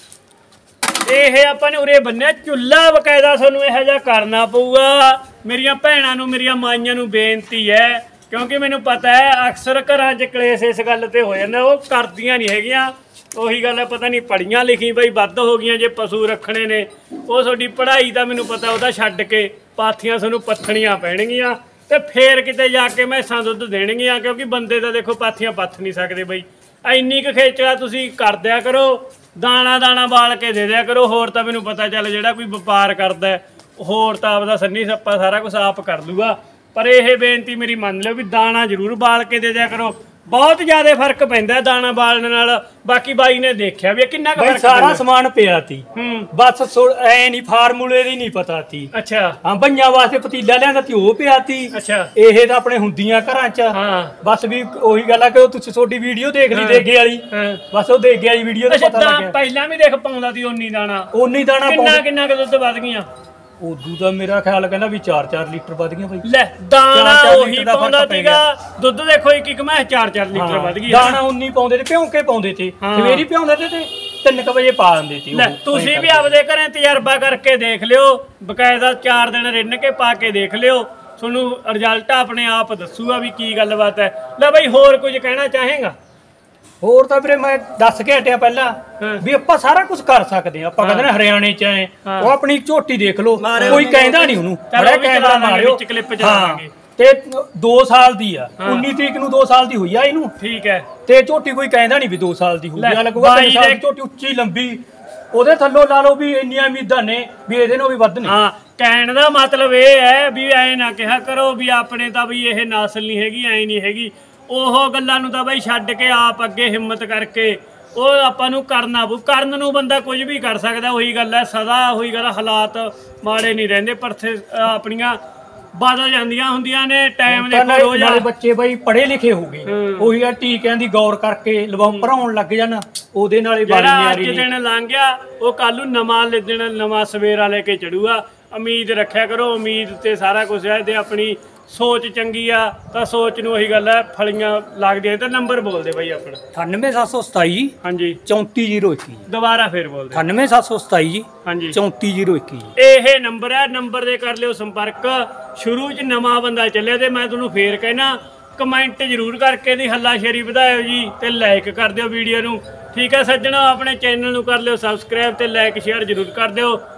ਇਹ ਆਪਾਂ ਨੇ ਉਰੇ ਬੰਨਿਆ ਚੁੱਲਾ ਬਕਾਇਦਾ, ਸਾਨੂੰ ਇਹੋ ਜਿਹਾ ਕਰਨਾ ਪਊਗਾ। ਮੇਰੀਆਂ ਭੈਣਾਂ ਨੂੰ ਮੇਰੀਆਂ ਮਾਈਆਂ ਨੂੰ ਬੇਨਤੀ ਹੈ, ਕਿਉਂਕਿ ਮੈਨੂੰ ਪਤਾ ਹੈ ਅਕਸਰ ਘਰਾਂ 'ਚ ਕਲੇਸ਼ ਇਸ ਗੱਲ ਤੇ ਹੋ ਜਾਂਦਾ, ਉਹ ਕਰਦੀਆਂ ਨਹੀਂ ਹੈਗੀਆਂ। ਉਹੀ ਗੱਲ ਹੈ, ਪਤਾ ਨਹੀਂ ਪੜੀਆਂ ਲਿਖੀ ਬਈ ਵੱਧ ਹੋ ਗਈਆਂ। ਜੇ ਪਸ਼ੂ ਰੱਖਣੇ ਨੇ ਉਹ ਤੁਹਾਡੀ ਪੜ੍ਹਾਈ ਦਾ ਮੈਨੂੰ ਪਤਾ ਉਹਦਾ ਛੱਡ ਕੇ ਪਾਥੀਆਂ ਤੁਹਾਨੂੰ ਪੱਥਣੀਆਂ ਪੈਣਗੀਆਂ ਤੇ ਫੇਰ ਕਿਤੇ ਜਾ ਕੇ ਮੈਸਾਂ ਦੁੱਧ ਦੇਣਗੀਆਂ, ਕਿਉਂਕਿ ਬੰਦੇ ਤਾਂ ਦੇਖੋ ਪਾਥੀਆਂ ਪੱਥ ਨਹੀਂ ਸਕਦੇ ਬਈ। ਇੰਨੀ ਕੁ ਖੇਚਲਾ ਤੁਸੀਂ ਕਰ ਦਿਆ ਕਰੋ, ਦਾਣਾ ਦਾਣਾ ਬਾਲ ਕੇ ਦੇ ਦਿਆ ਕਰੋ। ਹੋਰ ਤਾਂ ਮੈਨੂੰ ਪਤਾ ਚੱਲ ਜਿਹੜਾ ਕੋਈ ਵਪਾਰ ਕਰਦਾ ਹੋਰ ਤਾਂ ਆਪਦਾ ਸੰਨੀ ਸੱਪਾ ਸਾਰਾ ਕੁਝ ਆਪ ਕਰ ਲੂਗਾ, ਪਰ ਇਹ ਬੇਨਤੀ ਮੇਰੀ ਮੰਨ ਲਿਓ ਵੀ ਦਾਣਾ ਜ਼ਰੂਰ ਬਾਲ ਕੇ ਦੇ ਦਿਆ ਕਰੋ। ਬਹੁਤ ਜ਼ਿਆਦਾ ਫਰਕ ਪੈਂਦਾ ਦਾਣਾ ਬਾਲਣ ਨਾਲ। ਬਾਕੀ ਬਾਈ ਨੇ ਦੇਖਿਆ ਵੀ ਕਿੰਨਾ ਕੁ ਫਰਕ ਸਾਰਾ ਸਮਾਨ ਪਿਆ ਤੀ। ਹੂੰ ਬਸ ਐ ਨਹੀਂ ਫਾਰਮੂਲੇ ਦੀ ਨਹੀਂ ਪਤਾ ਤੀ। ਅੱਛਾ ਹਾਂ ਬਈਆਂ ਵਾਸਤੇ ਪਤੀਲਾ ਲਿਆਂਦਾ ਤੀ, ਉਹ ਪਿਆ ਤੀ। ਅੱਛਾ ਇਹ ਤਾਂ ਆਪਣੇ ਹੁੰਦੀਆਂ ਘਰਾਂ 'ਚ। ਹਾਂ ਬਸ ਵੀ ਉਹੀ ਗੱਲ ਆ ਕਿ ਉਹ ਤੁਸੀਂ ਤੁਹਾਡੀ ਵੀਡੀਓ ਦੇਖ ਲਈ ਦੇਗੇ ਵਾਲੀ, ਬਸ ਉਹ ਦੇਗੇ ਵਾਲੀ ਵੀਡੀਓ ਦਾ ਪਤਾ ਲੱਗਿਆ। ਪਹਿਲਾਂ ਵੀ ਦੇਖ ਪਾਉਂਦਾ ਤੀ ਓਨੀ ਦਾਣਾ, ਓਨੀ ਦਾਣਾ ਕਿੰਨਾ ਕਿੰਨਾ ਕੁ ਦੁੱਧ ਵੱਧ ਗਈਆਂ। ਉਦੋਂ ਤਾਂ ਮੇਰਾ ਖਿਆਲ ਕਹਿੰਦਾ ਵੀ ਚਾਰ ਚਾਰ ਲੀਟਰ ਵੱਧ ਗਈਆਂ ਬਈ। ਲੈ ਦਾਣਾ ਉਹੀ ਪਾਉਂਦਾ ਸੀਗਾ, ਦੁੱਧ ਦੇਖੋ ਇੱਕ ਇੱਕ ਮੈਂ ਚਾਰ ਚਾਰ ਲੀਟਰ ਵੱਧ ਗਈ। ਦਾਣਾ ਉਨੀ ਪਾਉਂਦੇ ਤੇ ਭਿਉਂ ਕੇ ਪਾਉਂਦੇ ਤੇ, ਸਵੇਰੀ ਭਿਉਂਦੇ ਤੇ ਤੇ ਤਿੰਨ ਕੁ ਵਜੇ ਪਾ ਦਿੰਦੇ ਸੀ। ਲੈ ਤੁਸੀਂ ਵੀ ਆਪਦੇ ਘਰੇ ਤਜਰਬਾ ਕਰਕੇ ਦੇਖ ਲਿਓ, ਬਕਾਇਦਾ ਚਾਰ ਦਿਨ ਰਿੰਨ ਕੇ ਪਾ ਕੇ ਦੇਖ ਲਿਓ, ਤੁਹਾਨੂੰ ਰਿਜ਼ਲਟ ਆਪਣੇ ਆਪ ਦੱਸੂਗਾ ਵੀ ਕੀ ਗੱਲਬਾਤ ਹੈ। ਲੈ ਬਈ ਹੋਰ ਕੁਝ ਕਹਿਣਾ ਚਾਹੇਗਾ? ਹੋਰ ਤਾਂ ਵੀਰੇ ਮੈਂ ਦੱਸ ਕੇ ਹਟਿਆ ਪਹਿਲਾਂ ਵੀ ਆਪਾਂ ਸਾਰਾ ਕੁਝ ਕਰ ਸਕਦੇ ਆ। ਆਪਾਂ ਕਹਿੰਦੇ ਨੇ ਹਰਿਆਣੇ ਚ ਆਏ, ਉਹ ਆਪਣੀ ਝੋਟੀ ਦੇਖ ਲਓ, ਕੋਈ ਕਹਿੰਦਾ ਨਹੀਂ ਉਹਨੂੰ, ਬੜਾ ਕੈਮਰਾ ਮਾਰਿਓ ਕਲਿੱਪ ਚਲਾਵਾਂਗੇ। ਤੇ ਦੋ ਸਾਲ ਦੀ ਆ, ਉੱਨੀ ਤਰੀਕ ਨੂੰ ਦੋ ਸਾਲ ਦੀ ਹੋਈ ਆ ਇਹਨੂੰ। ਠੀਕ ਹੈ। ਤੇ ਝੋਟੀ ਕੋਈ ਕਹਿੰਦਾ ਨਹੀਂ ਵੀ ਦੋ ਸਾਲ ਦੀ ਹੋਈ ਆ, ਲੱਗੂਗਾ ਤਿੰਨ ਸਾਲ ਦੀ ਝੋਟੀ, ਉੱਚੀ ਲੰਬੀ। ਉਹਦੇ ਥੱਲੋਂ ਲਾ ਲਓ ਵੀ ਇੰਨੀਆਂ ਉਮੀਦਾਂ ਨੇ ਵੀ ਇਹਦੇ ਨਾਲ ਵੀ ਵੱਧ ਨੇ। ਹਾਂ ਕਹਿਣ ਦਾ ਮਤਲਬ ਇਹ ਹੈ ਵੀ ਐ ਨਾ ਕਿਹਾ ਕਰੋ ਵੀ ਆਪਣੇ ਤਾਂ ਵੀ ਇਹ ਨਸਲ ਨਹੀਂ ਹੈਗੀ, ਐ ਨਹੀਂ ਹੈਗੀ। ਉਹ ਗੱਲਾਂ ਨੂੰ ਤਾਂ ਬਈ ਛੱਡ ਕੇ ਆਪ ਅੱਗੇ ਹਿੰਮਤ ਕਰਕੇ ਉਹ ਆਪਾਂ ਨੂੰ ਕਰਨਾ ਪਊ। ਕਰਨ ਨੂੰ ਬੰਦਾ ਕੁਝ ਵੀ ਕਰ ਸਕਦਾ। ਉਹੀ ਗੱਲ ਹੈ, ਸਦਾ ਉਹੀ ਗੱਲ, ਹਾਲਾਤ ਮਾੜੇ ਨਹੀਂ ਰਹਿੰਦੇ, ਪਰ ਆਪਣੀਆਂ ਬਦਲ ਜਾਂਦੀਆਂ ਹੁੰਦੀਆਂ ਨੇ। ਟਾਈਮ ਦੇਖੋ ਰੋਜ਼ ਨਾਲੇ ਬੱਚੇ ਬਈ ਪੜ੍ਹੇ ਲਿਖੇ ਹੋ ਗਏ, ਉਹੀ ਆ ਟੀਕਿਆਂ ਦੀ ਗੌਰ ਕਰਕੇ ਲਵਾ ਭਰਾਉਣ ਲੱਗ ਜਾਣ, ਉਹਦੇ ਨਾਲੇ ਜਿਹੜਾ ਅੱਜ ਦਿਨ ਲੰਘ ਗਿਆ ਉਹ ਕੱਲ ਨੂੰ ਨਵਾਂ ਦਿਨ ਨਵਾਂ ਸਵੇਰਾ ਲੈ ਕੇ ਚੜੂਗਾ। ਉਮੀਦ ਰੱਖਿਆ ਕਰੋ, ਉਮੀਦ ਤੇ ਸਾਰਾ ਕੁਝ ਹੈ। ਤੇ ਆਪਣੀ ਸੋਚ ਚੰਗੀ ਆ ਤਾਂ ਸੋਚ ਨੂੰ ਉਹੀ ਗੱਲ ਹੈ ਫਲੀਆਂ ਲੱਗਦੀਆਂ। ਤੇ ਨੰਬਰ ਬੋਲਦੇ ਬਾਈ ਆਪਣਾ ਅਠਾਨਵੇਂ ਸੱਤ ਸੌ ਸਤਾਈ ਹਾਂਜੀ ਚੌਂਤੀ ਜ਼ੀਰੋ ਇੱਕੀ। ਦੁਬਾਰਾ ਫੇਰ ਬੋਲਦੇ ਅਠਾਨਵੇਂ ਸੱਤ ਸੌ ਸਤਾਈ ਜੀ ਹਾਂਜੀ ਚੌਂਤੀ ਜ਼ੀਰੋ ਇੱਕੀ। ਇਹ ਨੰਬਰ ਹੈ, ਨੰਬਰ ਦੇ ਕਰ ਲਿਓ ਸੰਪਰਕ। ਸ਼ੁਰੂ 'ਚ ਨਵਾਂ ਬੰਦਾ ਚੱਲਿਆ ਤੇ ਮੈਂ ਤੁਹਾਨੂੰ ਫੇਰ ਕਹਿਣਾ ਕਮੈਂਟ ਜ਼ਰੂਰ ਕਰਕੇ ਦੀ ਹੱਲਾਸ਼ੇਰੀ ਵਧਾਇਓ ਜੀ, ਤੇ ਲਾਈਕ ਕਰ ਦਿਓ ਵੀਡੀਓ ਨੂੰ। ਠੀਕ ਹੈ ਸੱਜਣੋ, ਆਪਣੇ ਚੈਨਲ ਨੂੰ ਕਰ ਲਿਓ ਸਬਸਕ੍ਰਾਈਬ ਤੇ ਲਾਈਕ ਸ਼ੇਅਰ ਜ਼ਰੂਰ ਕਰ ਦਿਓ।